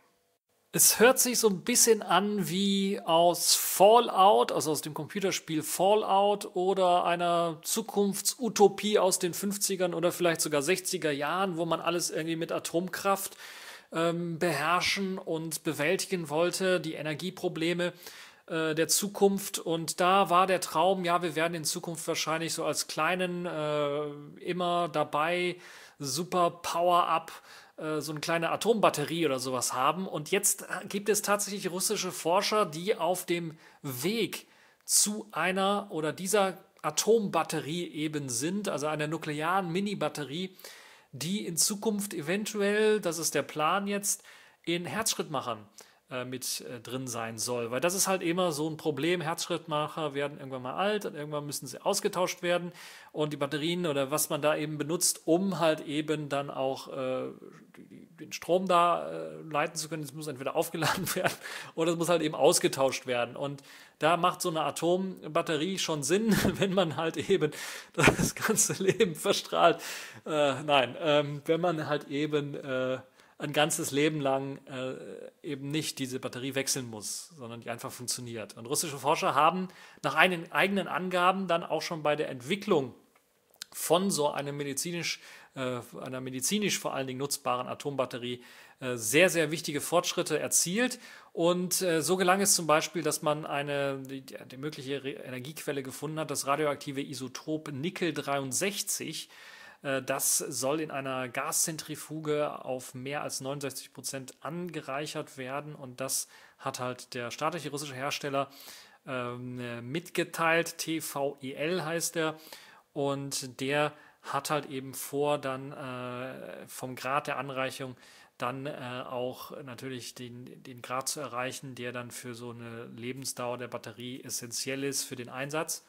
Es hört sich so ein bisschen an wie aus Fallout, also aus dem Computerspiel Fallout oder einer Zukunftsutopie aus den fünfzigern oder vielleicht sogar sechziger Jahren, wo man alles irgendwie mit Atomkraft ähm, beherrschen und bewältigen wollte, die Energieprobleme äh, der Zukunft. Und da war der Traum, ja, wir werden in Zukunft wahrscheinlich so als kleinen, äh, immer dabei, super Power-Up, so eine kleine Atombatterie oder sowas haben. Und jetzt gibt es tatsächlich russische Forscher, die auf dem Weg zu einer oder dieser Atombatterie eben sind, also einer nuklearen Mini-Batterie, die in Zukunft eventuell, das ist der Plan jetzt, in Herzschrittmachern äh, mit äh, drin sein soll. Weil das ist halt immer so ein Problem. Herzschrittmacher werden irgendwann mal alt und irgendwann müssen sie ausgetauscht werden. Und die Batterien oder was man da eben benutzt, um halt eben dann auch äh, die, den Strom da äh, leiten zu können, das muss entweder aufgeladen werden oder es muss halt eben ausgetauscht werden. Und da macht so eine Atombatterie schon Sinn, wenn man halt eben das ganze Leben verstrahlt. Äh, nein, ähm, wenn man halt eben äh, ein ganzes Leben lang äh, eben nicht diese Batterie wechseln muss, sondern die einfach funktioniert. Und russische Forscher haben nach einen eigenen Angaben dann auch schon bei der Entwicklung von so einer medizinisch, äh, einer medizinisch vor allen Dingen nutzbaren Atombatterie äh, sehr, sehr wichtige Fortschritte erzielt. Und äh, so gelang es zum Beispiel, dass man eine die, die mögliche Re Energiequelle gefunden hat, das radioaktive Isotop Nickel dreiundsechzig. Äh, das soll in einer Gaszentrifuge auf mehr als neunundsechzig Prozent angereichert werden. Und das hat halt der staatliche russische Hersteller ähm, mitgeteilt. T V E L heißt er. Und der hat halt eben vor, dann äh, vom Grad der Anreichung dann äh, auch natürlich den, den Grad zu erreichen, der dann für so eine Lebensdauer der Batterie essentiell ist für den Einsatz.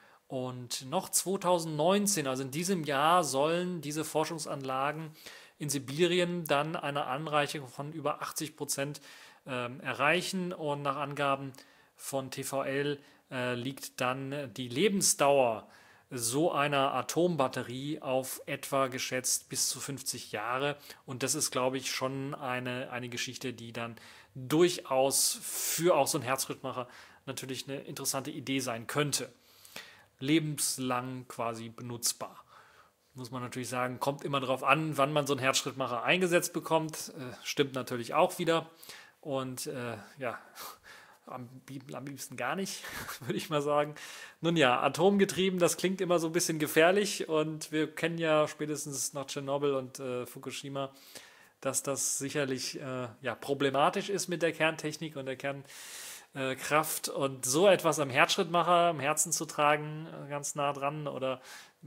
Und noch zweitausendneunzehn, also in diesem Jahr, sollen diese Forschungsanlagen in Sibirien dann eine Anreichung von über achtzig Prozent äh, erreichen. Und nach Angaben von T V L äh, liegt dann die Lebensdauer so einer Atombatterie auf etwa geschätzt bis zu fünfzig Jahre. Und das ist, glaube ich, schon eine, eine Geschichte, die dann durchaus für auch so einen Herzschrittmacher natürlich eine interessante Idee sein könnte. Lebenslang quasi benutzbar. Muss man natürlich sagen, kommt immer darauf an, wann man so einen Herzschrittmacher eingesetzt bekommt. Äh, stimmt natürlich auch wieder. Und äh, ja... Am, am liebsten gar nicht, würde ich mal sagen. Nun ja, atomgetrieben, das klingt immer so ein bisschen gefährlich und wir kennen ja spätestens nach Tschernobyl und äh, Fukushima, dass das sicherlich äh, ja, problematisch ist mit der Kerntechnik und der Kernkraft. Äh, und so etwas am Herzschrittmacher, am Herzen zu tragen, äh, ganz nah dran oder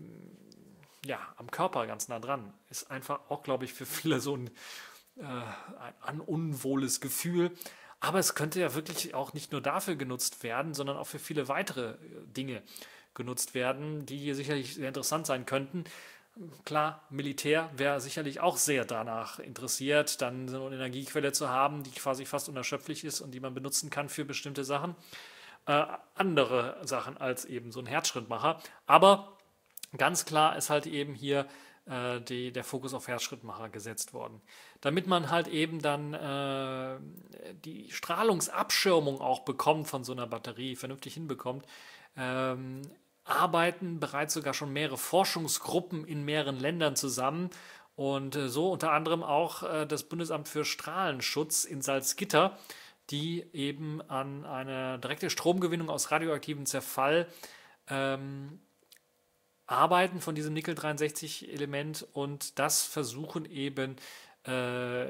ja, am Körper ganz nah dran, ist einfach auch, glaube ich, für viele so ein, äh, ein, ein unwohles Gefühl. Aber es könnte ja wirklich auch nicht nur dafür genutzt werden, sondern auch für viele weitere Dinge genutzt werden, die hier sicherlich sehr interessant sein könnten. Klar, Militär wäre sicherlich auch sehr danach interessiert, dann so eine Energiequelle zu haben, die quasi fast unerschöpflich ist und die man benutzen kann für bestimmte Sachen. Äh, andere Sachen als eben so ein Herzschrittmacher. Aber ganz klar ist halt eben hier Die, der Fokus auf Herzschrittmacher gesetzt worden. Damit man halt eben dann äh, die Strahlungsabschirmung auch bekommt von so einer Batterie, vernünftig hinbekommt, ähm, arbeiten bereits sogar schon mehrere Forschungsgruppen in mehreren Ländern zusammen und äh, so unter anderem auch äh, das Bundesamt für Strahlenschutz in Salzgitter, die eben an eine direkte Stromgewinnung aus radioaktivem Zerfall ähm, arbeiten von diesem Nickel dreiundsechzig Element und das versuchen eben äh,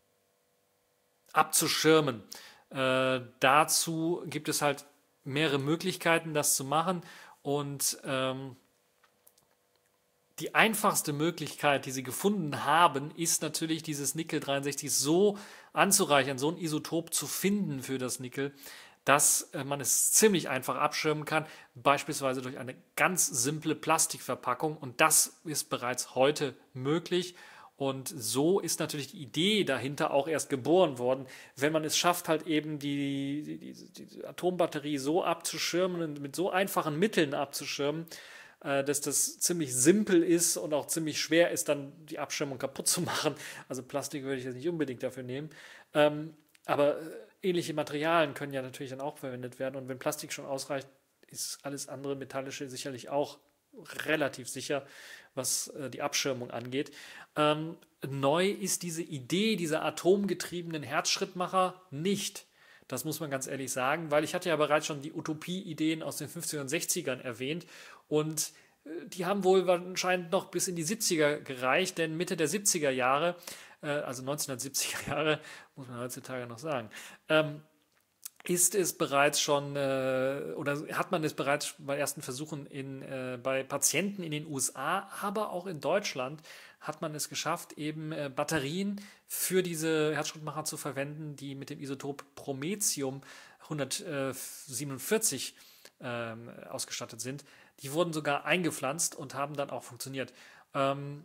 abzuschirmen. Äh, dazu gibt es halt mehrere Möglichkeiten, das zu machen und ähm, die einfachste Möglichkeit, die sie gefunden haben, ist natürlich dieses Nickel dreiundsechzig so anzureichern, so ein Isotop zu finden für das Nickel, dass man es ziemlich einfach abschirmen kann, beispielsweise durch eine ganz simple Plastikverpackung und das ist bereits heute möglich und so ist natürlich die Idee dahinter auch erst geboren worden, wenn man es schafft, halt eben die, die, die, die Atombatterie so abzuschirmen und mit so einfachen Mitteln abzuschirmen, äh, dass das ziemlich simpel ist und auch ziemlich schwer ist, dann die Abschirmung kaputt zu machen. Also Plastik würde ich jetzt nicht unbedingt dafür nehmen, ähm, aber ähnliche Materialien können ja natürlich dann auch verwendet werden und wenn Plastik schon ausreicht, ist alles andere Metallische sicherlich auch relativ sicher, was äh, die Abschirmung angeht. Ähm, neu ist diese Idee dieser atomgetriebenen Herzschrittmacher nicht. Das muss man ganz ehrlich sagen, weil ich hatte ja bereits schon die Utopie-Ideen aus den fünfzigern und sechzigern erwähnt und äh, die haben wohl anscheinend noch bis in die siebziger gereicht, denn Mitte der siebziger Jahre also neunzehnhundertsiebziger Jahre, muss man heutzutage noch sagen, ähm, ist es bereits schon, äh, oder hat man es bereits bei ersten Versuchen in, äh, bei Patienten in den U S A, aber auch in Deutschland hat man es geschafft, eben äh, Batterien für diese Herzschrittmacher zu verwenden, die mit dem Isotop Promethium hundertsiebenundvierzig ähm, ausgestattet sind. Die wurden sogar eingepflanzt und haben dann auch funktioniert. Ähm,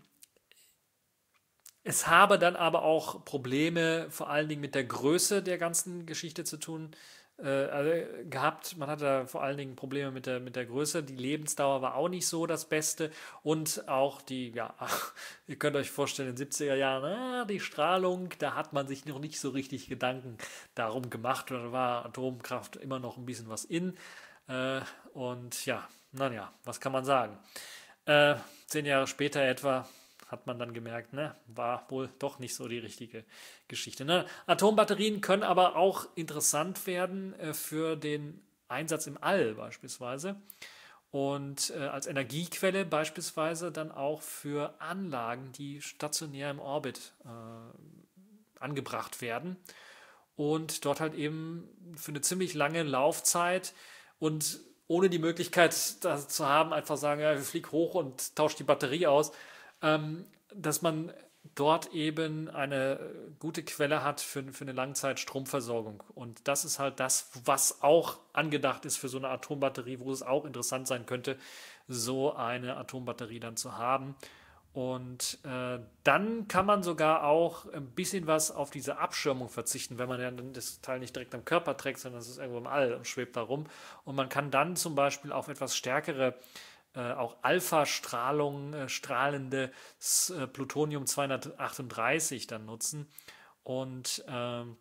Es habe dann aber auch Probleme, vor allen Dingen mit der Größe der ganzen Geschichte zu tun, äh, also gehabt. Man hatte da vor allen Dingen Probleme mit der, mit der Größe. Die Lebensdauer war auch nicht so das Beste. Und auch die, ja, ihr könnt euch vorstellen, in den siebziger Jahren, ah, die Strahlung, da hat man sich noch nicht so richtig Gedanken darum gemacht. Da war Atomkraft immer noch ein bisschen was in. Äh, und ja, naja, was kann man sagen? Äh, zehn Jahre später etwa hat man dann gemerkt, ne, war wohl doch nicht so die richtige Geschichte. Ne? Atombatterien können aber auch interessant werden äh, für den Einsatz im All beispielsweise und äh, als Energiequelle beispielsweise dann auch für Anlagen, die stationär im Orbit äh, angebracht werden und dort halt eben für eine ziemlich lange Laufzeit und ohne die Möglichkeit das zu haben, einfach sagen, ja, ich fliege hoch und tausche die Batterie aus, ähm, dass man dort eben eine gute Quelle hat für, für eine Langzeitstromversorgung. Und das ist halt das, was auch angedacht ist für so eine Atombatterie, wo es auch interessant sein könnte, so eine Atombatterie dann zu haben. Und äh, dann kann man sogar auch ein bisschen was auf diese Abschirmung verzichten, wenn man ja das Teil nicht direkt am Körper trägt, sondern es ist irgendwo im All und schwebt da rum. Und man kann dann zum Beispiel auf etwas stärkere äh, auch Alpha-Strahlung, äh, strahlende äh, Plutonium zweihundertachtunddreißig dann nutzen. Und ähm,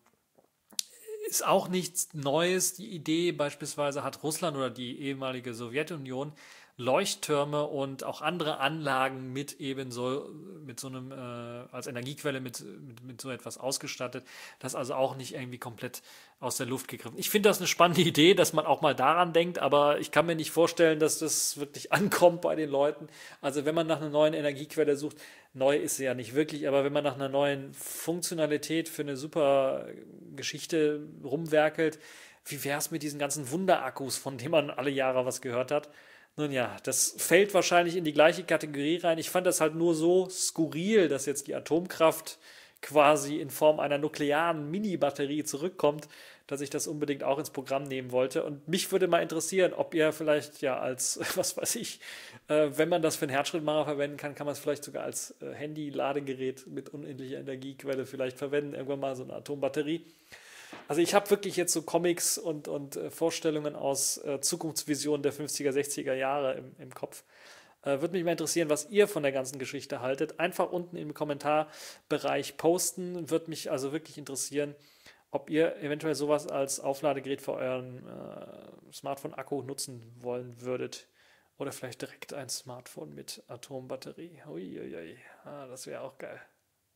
ist auch nichts Neues. Die Idee beispielsweise hat Russland oder die ehemalige Sowjetunion Leuchttürme und auch andere Anlagen mit eben so, mit so einem, äh, als Energiequelle mit, mit, mit so etwas ausgestattet. Das ist also auch nicht irgendwie komplett aus der Luft gegriffen. Ich finde das eine spannende Idee, dass man auch mal daran denkt, aber ich kann mir nicht vorstellen, dass das wirklich ankommt bei den Leuten. Also wenn man nach einer neuen Energiequelle sucht, neu ist sie ja nicht wirklich, aber wenn man nach einer neuen Funktionalität für eine super Geschichte rumwerkelt, wie wäre es mit diesen ganzen Wunderakkus, von denen man alle Jahre was gehört hat? Nun ja, das fällt wahrscheinlich in die gleiche Kategorie rein. Ich fand das halt nur so skurril, dass jetzt die Atomkraft quasi in Form einer nuklearen Mini-Batterie zurückkommt, dass ich das unbedingt auch ins Programm nehmen wollte. Und mich würde mal interessieren, ob ihr vielleicht ja als, was weiß ich, äh, wenn man das für einen Herzschrittmacher verwenden kann, kann man es vielleicht sogar als äh, Handy-Ladegerät mit unendlicher Energiequelle vielleicht verwenden, irgendwann mal so eine Atombatterie. Also ich habe wirklich jetzt so Comics und, und äh, Vorstellungen aus äh, Zukunftsvisionen der fünfziger, sechziger Jahre im, im Kopf. Äh, Würde mich mal interessieren, was ihr von der ganzen Geschichte haltet. Einfach unten im Kommentarbereich posten. Würde mich also wirklich interessieren, ob ihr eventuell sowas als Aufladegerät für euren äh, Smartphone-Akku nutzen wollen würdet. Oder vielleicht direkt ein Smartphone mit Atombatterie. Uiuiui, ah, das wäre auch geil.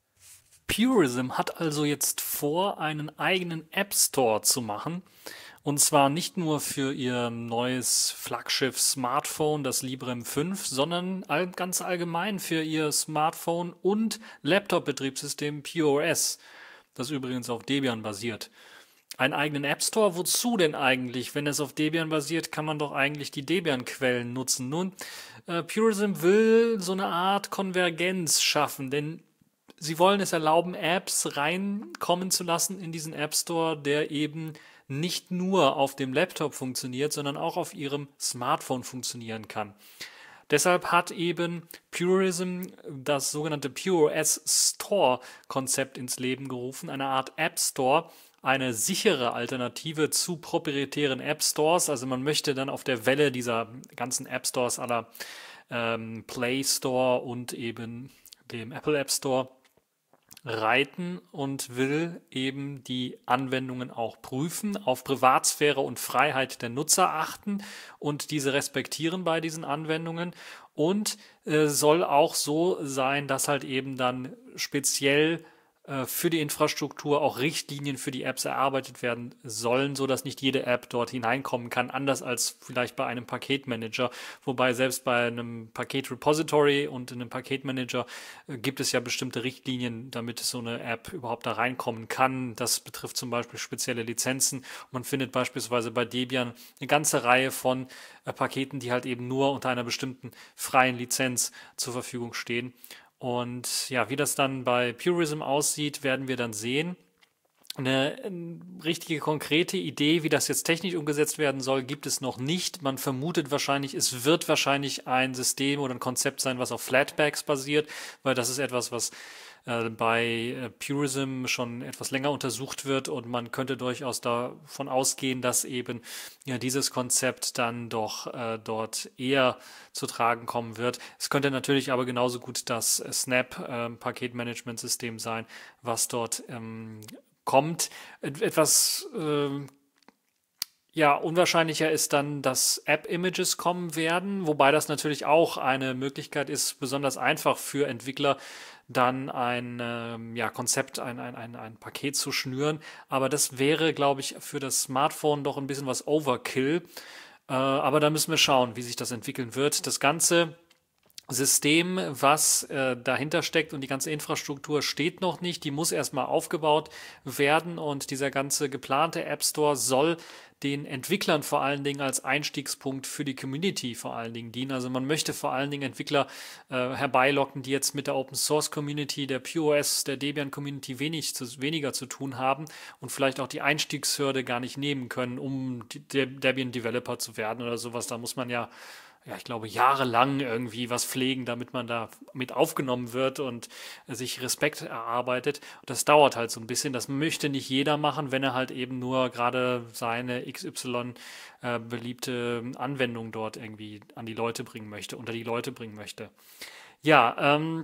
Purism hat also jetzt vor, einen eigenen App Store zu machen. Und zwar nicht nur für ihr neues Flaggschiff-Smartphone, das Librem fünf, sondern all, ganz allgemein für ihr Smartphone- und Laptop-Betriebssystem PureOS, das übrigens auf Debian basiert. Einen eigenen App Store? Wozu denn eigentlich? Wenn es auf Debian basiert, kann man doch eigentlich die Debian-Quellen nutzen. Nun, äh, Purism will so eine Art Konvergenz schaffen, denn sie wollen es erlauben, Apps reinkommen zu lassen in diesen App Store, der eben nicht nur auf dem Laptop funktioniert, sondern auch auf ihrem Smartphone funktionieren kann. Deshalb hat eben Purism das sogenannte PureOS Store-Konzept ins Leben gerufen, eine Art App Store, eine sichere Alternative zu proprietären App Stores. Also man möchte dann auf der Welle dieser ganzen App Stores aller ähm, Play Store und eben dem Apple App Store reiten und will eben die Anwendungen auch prüfen, auf Privatsphäre und Freiheit der Nutzer achten und diese respektieren bei diesen Anwendungen und äh, soll auch so sein, dass halt eben dann speziell für die Infrastruktur auch Richtlinien für die Apps erarbeitet werden sollen, sodass nicht jede App dort hineinkommen kann, anders als vielleicht bei einem Paketmanager. Wobei selbst bei einem Paketrepository und einem Paketmanager äh, gibt es ja bestimmte Richtlinien, damit so eine App überhaupt da reinkommen kann. Das betrifft zum Beispiel spezielle Lizenzen. Man findet beispielsweise bei Debian eine ganze Reihe von äh, Paketen, die halt eben nur unter einer bestimmten freien Lizenz zur Verfügung stehen. Und ja, wie das dann bei Purism aussieht, werden wir dann sehen. Eine, eine richtige, konkrete Idee, wie das jetzt technisch umgesetzt werden soll, gibt es noch nicht. Man vermutet wahrscheinlich, es wird wahrscheinlich ein System oder ein Konzept sein, was auf Flatpaks basiert, weil das ist etwas, was äh, bei äh, Purism schon etwas länger untersucht wird und man könnte durchaus davon ausgehen, dass eben ja dieses Konzept dann doch äh, dort eher zu tragen kommen wird. Es könnte natürlich aber genauso gut das Snap äh, Paketmanagementsystem sein, was dort ähm, kommt. Etwas äh, ja, unwahrscheinlicher ist dann, dass App-Images kommen werden, wobei das natürlich auch eine Möglichkeit ist, besonders einfach für Entwickler dann ein ähm, ja, Konzept, ein, ein, ein, ein Paket zu schnüren. Aber das wäre, glaube ich, für das Smartphone doch ein bisschen was Overkill. Äh, aber da müssen wir schauen, wie sich das entwickeln wird. Das Ganze System, was äh, dahinter steckt und die ganze Infrastruktur steht noch nicht, die muss erstmal aufgebaut werden und dieser ganze geplante App Store soll den Entwicklern vor allen Dingen als Einstiegspunkt für die Community vor allen Dingen dienen. Also man möchte vor allen Dingen Entwickler äh, herbeilocken, die jetzt mit der Open Source Community, der P O S, der Debian Community wenig zu, weniger zu tun haben und vielleicht auch die Einstiegshürde gar nicht nehmen können, um De- Debian Developer zu werden oder sowas. Da muss man ja ja, ich glaube, jahrelang irgendwie was pflegen, damit man da mit aufgenommen wird und sich Respekt erarbeitet. Und das dauert halt so ein bisschen. Das möchte nicht jeder machen, wenn er halt eben nur gerade seine X Y äh, beliebte Anwendung dort irgendwie an die Leute bringen möchte, unter die Leute bringen möchte. Ja, ähm,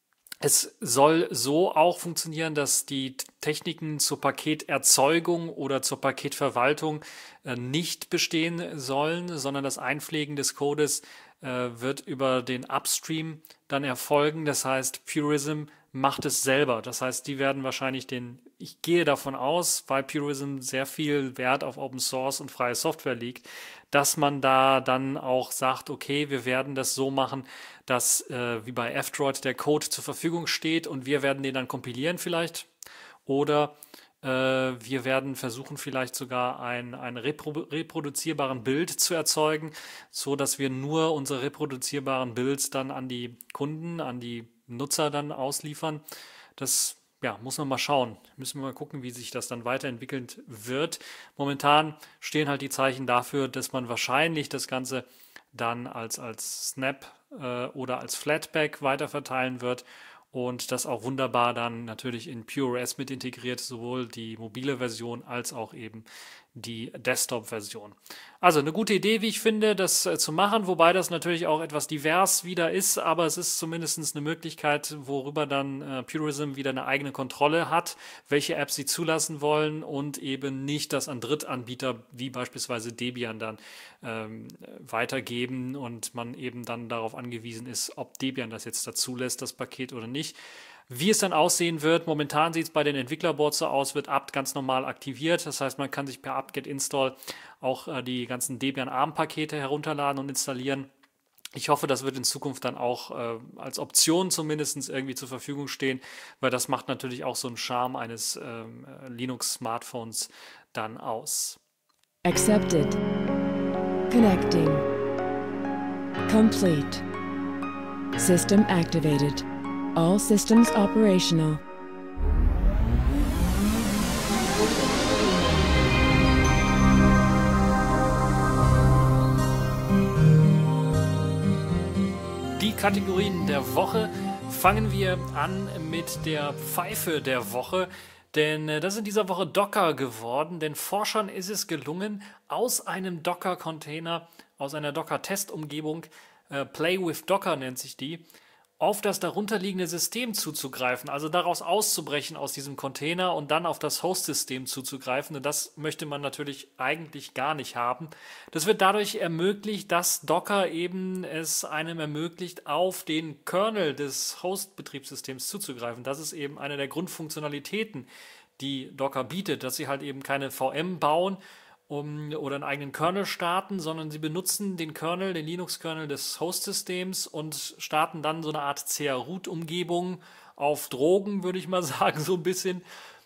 es soll so auch funktionieren, dass die Techniken zur Paketerzeugung oder zur Paketverwaltung äh, nicht bestehen sollen, sondern das Einpflegen des Codes äh, wird über den Upstream dann erfolgen. Das heißt, Purism macht es selber. Das heißt, die werden wahrscheinlich den, ich gehe davon aus, weil Purism sehr viel Wert auf Open Source und freie Software legt, dass man da dann auch sagt, okay, wir werden das so machen, dass äh, wie bei F-Droid der Code zur Verfügung steht und wir werden den dann kompilieren vielleicht oder äh, wir werden versuchen vielleicht sogar ein, einen repro reproduzierbaren Bild zu erzeugen, so dass wir nur unsere reproduzierbaren Builds dann an die Kunden, an die Nutzer dann ausliefern. Das ja, muss man mal schauen. Müssen wir mal gucken, wie sich das dann weiterentwickelt wird. Momentan stehen halt die Zeichen dafür, dass man wahrscheinlich das Ganze dann als, als Snap äh, oder als Flatpak weiterverteilen wird und das auch wunderbar dann natürlich in PureOS mit integriert, sowohl die mobile Version als auch eben die Desktop-Version. Also eine gute Idee, wie ich finde, das äh, zu machen, wobei das natürlich auch etwas divers wieder ist, aber es ist zumindest eine Möglichkeit, worüber dann äh, Purism wieder eine eigene Kontrolle hat, welche Apps sie zulassen wollen und eben nicht das an Drittanbieter wie beispielsweise Debian dann ähm, weitergeben und man eben dann darauf angewiesen ist, ob Debian das jetzt dazu lässt, das Paket oder nicht. Wie es dann aussehen wird, momentan sieht es bei den Entwicklerboards so aus, wird apt ganz normal aktiviert. Das heißt, man kann sich per apt-get install auch äh, die ganzen Debian ARM-Pakete herunterladen und installieren. Ich hoffe, das wird in Zukunft dann auch äh, als Option zumindest irgendwie zur Verfügung stehen, weil das macht natürlich auch so einen Charme eines ähm, Linux-Smartphones dann aus. Accepted. Connecting. Complete. System activated. All systems operational. Die Kategorien der Woche fangen wir an mit der Pfeife der Woche. Denn äh, das ist in dieser Woche Docker geworden, denn Forschern ist es gelungen, aus einem Docker-Container, aus einer Docker-Testumgebung, äh, Play with Docker nennt sich die, auf das darunterliegende System zuzugreifen, also daraus auszubrechen aus diesem Container und dann auf das Host-System zuzugreifen. Und das möchte man natürlich eigentlich gar nicht haben. Das wird dadurch ermöglicht, dass Docker eben es einem ermöglicht, auf den Kernel des Host-Betriebssystems zuzugreifen. Das ist eben eine der Grundfunktionalitäten, die Docker bietet, dass sie halt eben keine V M bauen, Um, oder einen eigenen Kernel starten, sondern sie benutzen den Kernel, den Linux-Kernel des Host-Systems und starten dann so eine Art C R-Root-Umgebung auf Drogen, würde ich mal sagen, so ein bisschen.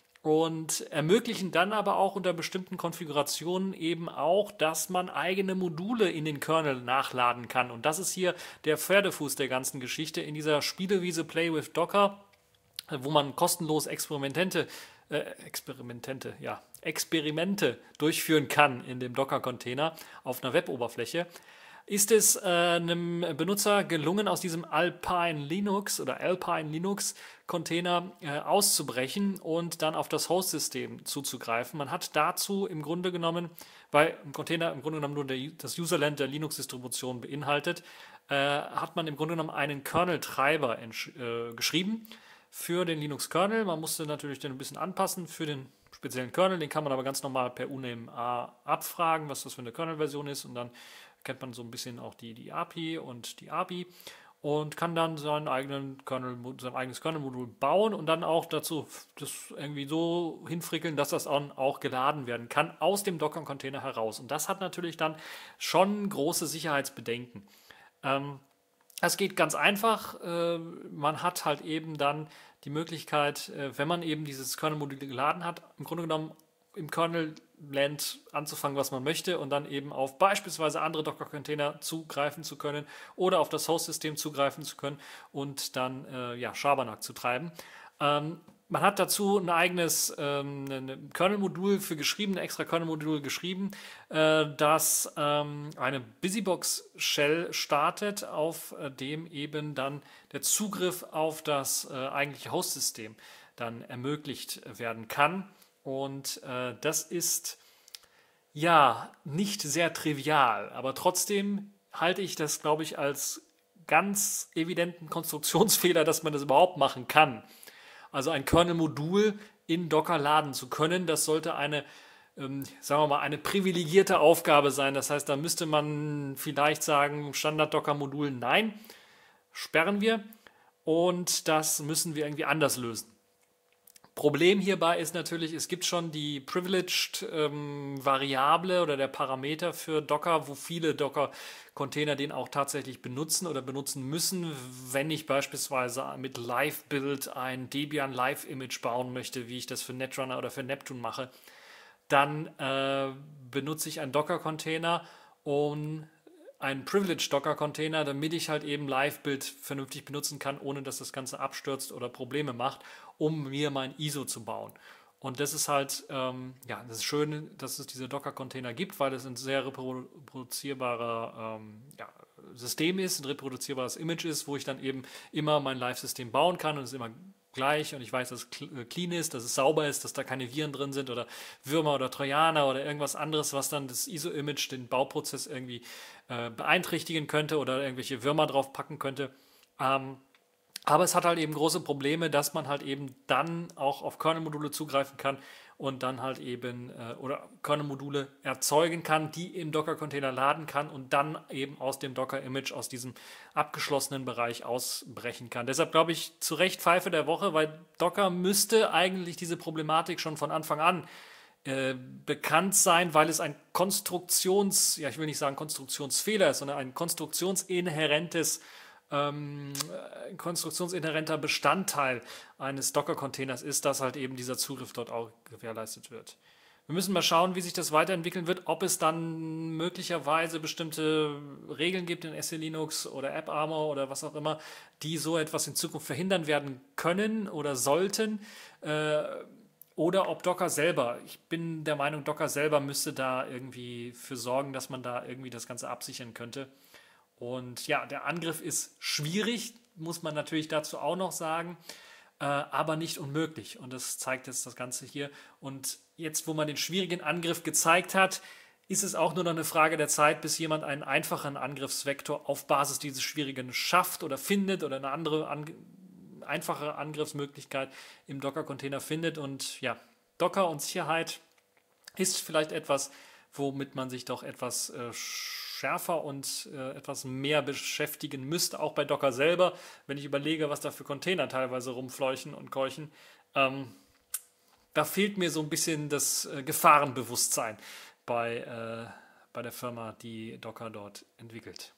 Und ermöglichen dann aber auch unter bestimmten Konfigurationen eben auch, dass man eigene Module in den Kernel nachladen kann. Und das ist hier der Pferdefuß der ganzen Geschichte in dieser Spielewiese Play with Docker, wo man kostenlos Experimente Äh, Experimente, ja, Experimente durchführen kann in dem Docker-Container auf einer Web-Oberfläche, ist es äh, einem Benutzer gelungen, aus diesem Alpine Linux oder Alpine Linux Container äh, auszubrechen und dann auf das Host-System zuzugreifen. Man hat dazu im Grunde genommen, weil ein Container im Grunde genommen nur der, das Userland der Linux-Distribution beinhaltet, äh, hat man im Grunde genommen einen Kernel-Treiber äh, geschrieben für den Linux-Kernel. Man musste natürlich den ein bisschen anpassen für den speziellen Kernel. Den kann man aber ganz normal per uname A abfragen, was das für eine Kernel-Version ist. Und dann kennt man so ein bisschen auch die, die A P I und die A B I und kann dann seinen eigenen Kernel, sein eigenes Kernel-Modul bauen und dann auch dazu das irgendwie so hinfrickeln, dass das auch geladen werden kann aus dem Docker-Container heraus. Und das hat natürlich dann schon große Sicherheitsbedenken. Ähm, Es geht ganz einfach. Äh, man hat halt eben dann die Möglichkeit, äh, wenn man eben dieses Kernel-Modul geladen hat, im Grunde genommen im Kernel-Land anzufangen, was man möchte und dann eben auf beispielsweise andere Docker-Container zugreifen zu können oder auf das Host-System zugreifen zu können und dann äh, ja, Schabernack zu treiben. Ähm, Man hat dazu ein eigenes ähm, ein Kernel-Modul für geschrieben, ein extra Kernel-Modul geschrieben, äh, das ähm, eine Busybox-Shell startet, auf äh, dem eben dann der Zugriff auf das äh, eigentliche Host-System dann ermöglicht werden kann. Und äh, das ist ja nicht sehr trivial, aber trotzdem halte ich das, glaube ich, als ganz evidenten Konstruktionsfehler, dass man das überhaupt machen kann. Also ein Kernel-Modul in Docker laden zu können, das sollte eine, ähm, sagen wir mal, eine privilegierte Aufgabe sein. Das heißt, da müsste man vielleicht sagen, Standard-Docker-Modul, nein, sperren wir und das müssen wir irgendwie anders lösen. Problem hierbei ist natürlich, es gibt schon die Privileged ähm, Variable oder der Parameter für Docker, wo viele Docker-Container den auch tatsächlich benutzen oder benutzen müssen, wenn ich beispielsweise mit Live-Build ein Debian Live-Image bauen möchte, wie ich das für Netrunner oder für Neptune mache, dann äh, benutze ich einen Docker-Container, um einen Privileged Docker-Container, damit ich halt eben Live-Build vernünftig benutzen kann, ohne dass das Ganze abstürzt oder Probleme macht, um mir mein I S O zu bauen. Und das ist halt, ähm, ja, das ist schön, dass es diese Docker-Container gibt, weil es ein sehr reproduzierbarer ähm, ja, System ist, ein reproduzierbares Image ist, wo ich dann eben immer mein Live-System bauen kann und es ist immer gleich und ich weiß, dass es clean ist, dass es sauber ist, dass da keine Viren drin sind oder Würmer oder Trojaner oder irgendwas anderes, was dann das I S O-Image, den Bauprozess irgendwie äh, beeinträchtigen könnte oder irgendwelche Würmer drauf packen könnte. Ähm, aber es hat halt eben große Probleme, dass man halt eben dann auch auf Kernel-Module zugreifen kann und dann halt eben äh, oder Kernel-Module erzeugen kann, die im Docker-Container laden kann und dann eben aus dem Docker-Image, aus diesem abgeschlossenen Bereich ausbrechen kann. Deshalb glaube ich, zu Recht Pfeife der Woche, weil Docker müsste eigentlich diese Problematik schon von Anfang an äh, bekannt sein, weil es ein Konstruktions, ja ich will nicht sagen Konstruktionsfehler ist, sondern ein konstruktionsinhärentes Ähm, konstruktionsinhärenter Bestandteil eines Docker-Containers ist, dass halt eben dieser Zugriff dort auch gewährleistet wird. Wir müssen mal schauen, wie sich das weiterentwickeln wird, ob es dann möglicherweise bestimmte Regeln gibt in S E Linux oder AppArmor oder was auch immer, die so etwas in Zukunft verhindern werden können oder sollten. Äh, oder ob Docker selber, ich bin der Meinung, Docker selber müsste da irgendwie für sorgen, dass man da irgendwie das Ganze absichern könnte. Und ja, der Angriff ist schwierig, muss man natürlich dazu auch noch sagen, äh, aber nicht unmöglich. Und das zeigt jetzt das Ganze hier. Und jetzt, wo man den schwierigen Angriff gezeigt hat, ist es auch nur noch eine Frage der Zeit, bis jemand einen einfachen Angriffsvektor auf Basis dieses Schwierigen schafft oder findet oder eine andere An- einfache Angriffsmöglichkeit im Docker-Container findet. Und ja, Docker und Sicherheit ist vielleicht etwas, womit man sich doch etwas äh, schärfer und äh, etwas mehr beschäftigen müsste, auch bei Docker selber, wenn ich überlege, was da für Container teilweise rumfleuchen und keuchen. Ähm, da fehlt mir so ein bisschen das äh, Gefahrenbewusstsein bei, äh, bei der Firma, die Docker dort entwickelt.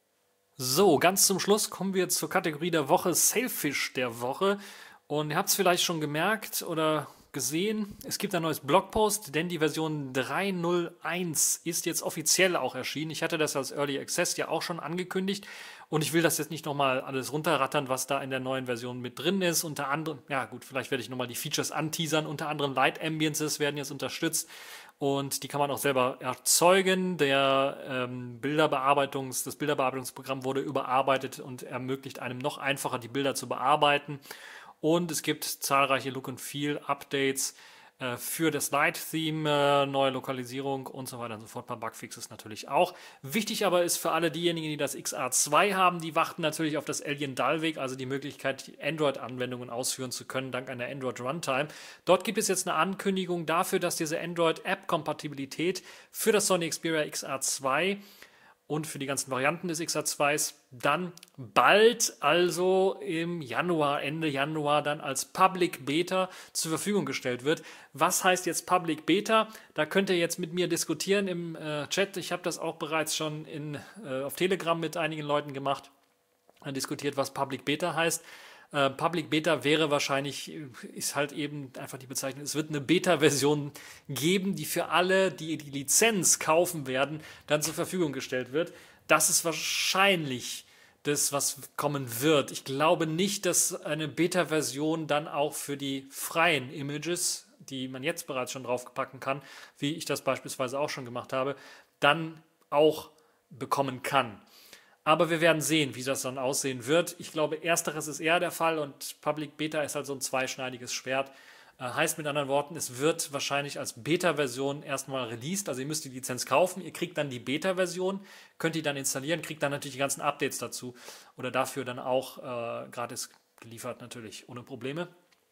So, ganz zum Schluss kommen wir zur Kategorie der Woche, Sailfish der Woche. Und ihr habt es vielleicht schon gemerkt oder gesehen, es gibt ein neues Blogpost, denn die Version drei Punkt null eins ist jetzt offiziell auch erschienen. Ich hatte das als Early Access ja auch schon angekündigt und ich will das jetzt nicht nochmal alles runterrattern, was da in der neuen Version mit drin ist. Unter anderem, ja gut, vielleicht werde ich nochmal die Features anteasern, unter anderem Light Ambiances werden jetzt unterstützt und die kann man auch selber erzeugen. Der ähm, Bilderbearbeitungs, das Bilderbearbeitungsprogramm wurde überarbeitet und ermöglicht einem noch einfacher die Bilder zu bearbeiten. Und es gibt zahlreiche Look-and-Feel-Updates äh, für das Light-Theme, äh, neue Lokalisierung und so weiter und so fort. Ein paar Bugfixes natürlich auch. Wichtig aber ist für alle diejenigen, die das X R zwei haben, die warten natürlich auf das Alien Dalvik, also die Möglichkeit, Android-Anwendungen ausführen zu können, dank einer Android-Runtime. Dort gibt es jetzt eine Ankündigung dafür, dass diese Android-App-Kompatibilität für das Sony Xperia X R zwei und für die ganzen Varianten des X R zwei dann bald, also im Januar, Ende Januar, dann als Public Beta zur Verfügung gestellt wird. Was heißt jetzt Public Beta? Da könnt ihr jetzt mit mir diskutieren im äh, Chat. Ich habe das auch bereits schon in, äh, auf Telegram mit einigen Leuten gemacht, äh, diskutiert, was Public Beta heißt. Uh, Public Beta wäre wahrscheinlich, ist halt eben einfach die Bezeichnung, es wird eine Beta-Version geben, die für alle, die die Lizenz kaufen werden, dann zur Verfügung gestellt wird. Das ist wahrscheinlich das, was kommen wird. Ich glaube nicht, dass eine Beta-Version dann auch für die freien Images, die man jetzt bereits schon draufpacken kann, wie ich das beispielsweise auch schon gemacht habe, dann auch bekommen kann. Aber wir werden sehen, wie das dann aussehen wird. Ich glaube, ersteres ist eher der Fall und Public Beta ist halt so ein zweischneidiges Schwert. Äh, heißt mit anderen Worten, es wird wahrscheinlich als Beta-Version erstmal released. Also ihr müsst die Lizenz kaufen, ihr kriegt dann die Beta-Version, könnt die dann installieren, kriegt dann natürlich die ganzen Updates dazu oder dafür dann auch äh, gratis geliefert natürlich, ohne Probleme.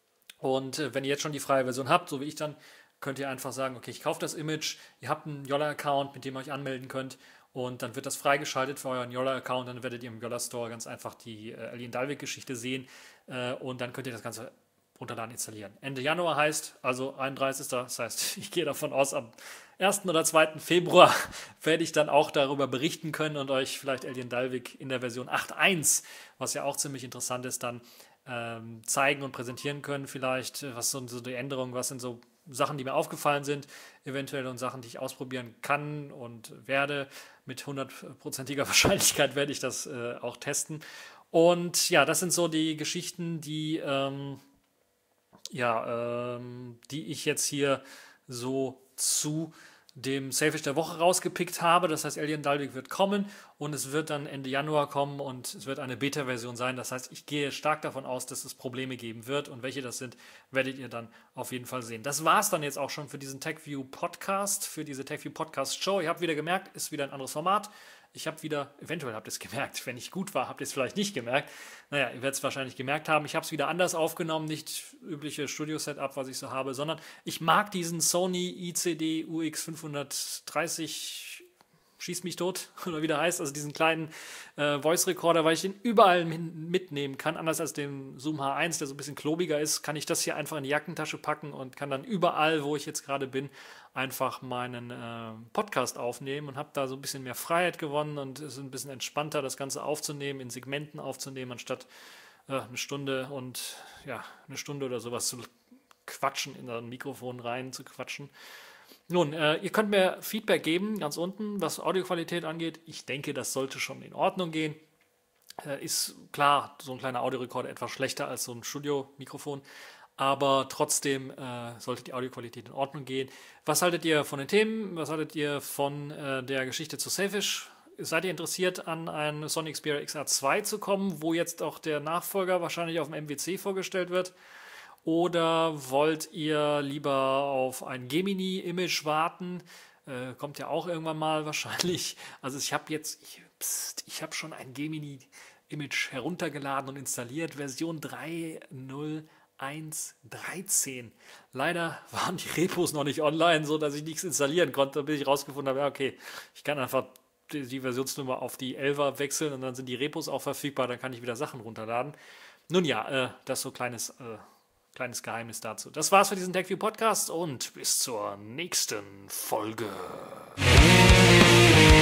Und äh, wenn ihr jetzt schon die freie Version habt, so wie ich dann, könnt ihr einfach sagen, okay, ich kaufe das Image, ihr habt einen Yolla-Account, mit dem ihr euch anmelden könnt. Und dann wird das freigeschaltet für euren Yolla-Account. Dann werdet ihr im Yolla-Store ganz einfach die äh, Alien Dalvik-Geschichte sehen. Äh, und dann könnt ihr das Ganze runterladen, installieren. Ende Januar heißt, also einunddreißigsten Das heißt, ich gehe davon aus, am ersten oder zweiten Februar werde ich dann auch darüber berichten können und euch vielleicht Alien Dalvik in der Version acht Punkt eins, was ja auch ziemlich interessant ist, dann ähm, zeigen und präsentieren können. Vielleicht, was sind so die Änderungen, was sind so Sachen, die mir aufgefallen sind, eventuell und Sachen, die ich ausprobieren kann und werde. Mit hundertprozentiger Wahrscheinlichkeit werde ich das äh, auch testen. Und ja, das sind so die Geschichten, die, ähm, ja, ähm, die ich jetzt hier so zu dem Sailfish der Woche rausgepickt habe. Das heißt, Alien Dalvik wird kommen und es wird dann Ende Januar kommen und es wird eine Beta-Version sein. Das heißt, ich gehe stark davon aus, dass es Probleme geben wird und welche das sind, werdet ihr dann auf jeden Fall sehen. Das war es dann jetzt auch schon für diesen TechView Podcast, für diese TechView Podcast Show. Ihr habt wieder gemerkt, ist wieder ein anderes Format. Ich habe wieder, eventuell habt ihr es gemerkt, wenn ich gut war, habt ihr es vielleicht nicht gemerkt. Naja, ihr werdet es wahrscheinlich gemerkt haben. Ich habe es wieder anders aufgenommen, nicht übliche Studio-Setup, was ich so habe, sondern ich mag diesen Sony I C D U X fünfhundertdreißig, schieß mich tot, oder wie der heißt, also diesen kleinen äh, Voice-Recorder, weil ich den überall mitnehmen kann. Anders als den Zoom H eins, der so ein bisschen klobiger ist, kann ich das hier einfach in die Jackentasche packen und kann dann überall, wo ich jetzt gerade bin, einfach meinen äh, Podcast aufnehmen und habe da so ein bisschen mehr Freiheit gewonnen und es ist ein bisschen entspannter, das Ganze aufzunehmen, in Segmenten aufzunehmen, anstatt äh, eine Stunde und ja, eine Stunde oder sowas zu quatschen, in ein Mikrofon rein zu quatschen. Nun, äh, ihr könnt mir Feedback geben, ganz unten, was Audioqualität angeht. Ich denke, das sollte schon in Ordnung gehen. Äh, ist klar, so ein kleiner Audiorekorder etwas schlechter als so ein Studio-Mikrofon, aber trotzdem äh, sollte die Audioqualität in Ordnung gehen. Was haltet ihr von den Themen? Was haltet ihr von äh, der Geschichte zu Sailfish? Seid ihr interessiert, an ein Sony Xperia X R zwei zu kommen, wo jetzt auch der Nachfolger wahrscheinlich auf dem M W C vorgestellt wird? Oder wollt ihr lieber auf ein Gemini-Image warten? Äh, kommt ja auch irgendwann mal wahrscheinlich. Also ich habe jetzt, ich, pst, ich habe schon ein Gemini Image heruntergeladen und installiert, Version drei Punkt null eins Punkt dreizehn. Leider waren die Repos noch nicht online, so dass ich nichts installieren konnte, bis ich rausgefunden habe, ja okay, ich kann einfach die, die Versionsnummer auf die elfer wechseln und dann sind die Repos auch verfügbar, dann kann ich wieder Sachen runterladen. Nun ja, äh, das so kleines, äh, kleines Geheimnis dazu. Das war's für diesen TechView Podcast und bis zur nächsten Folge.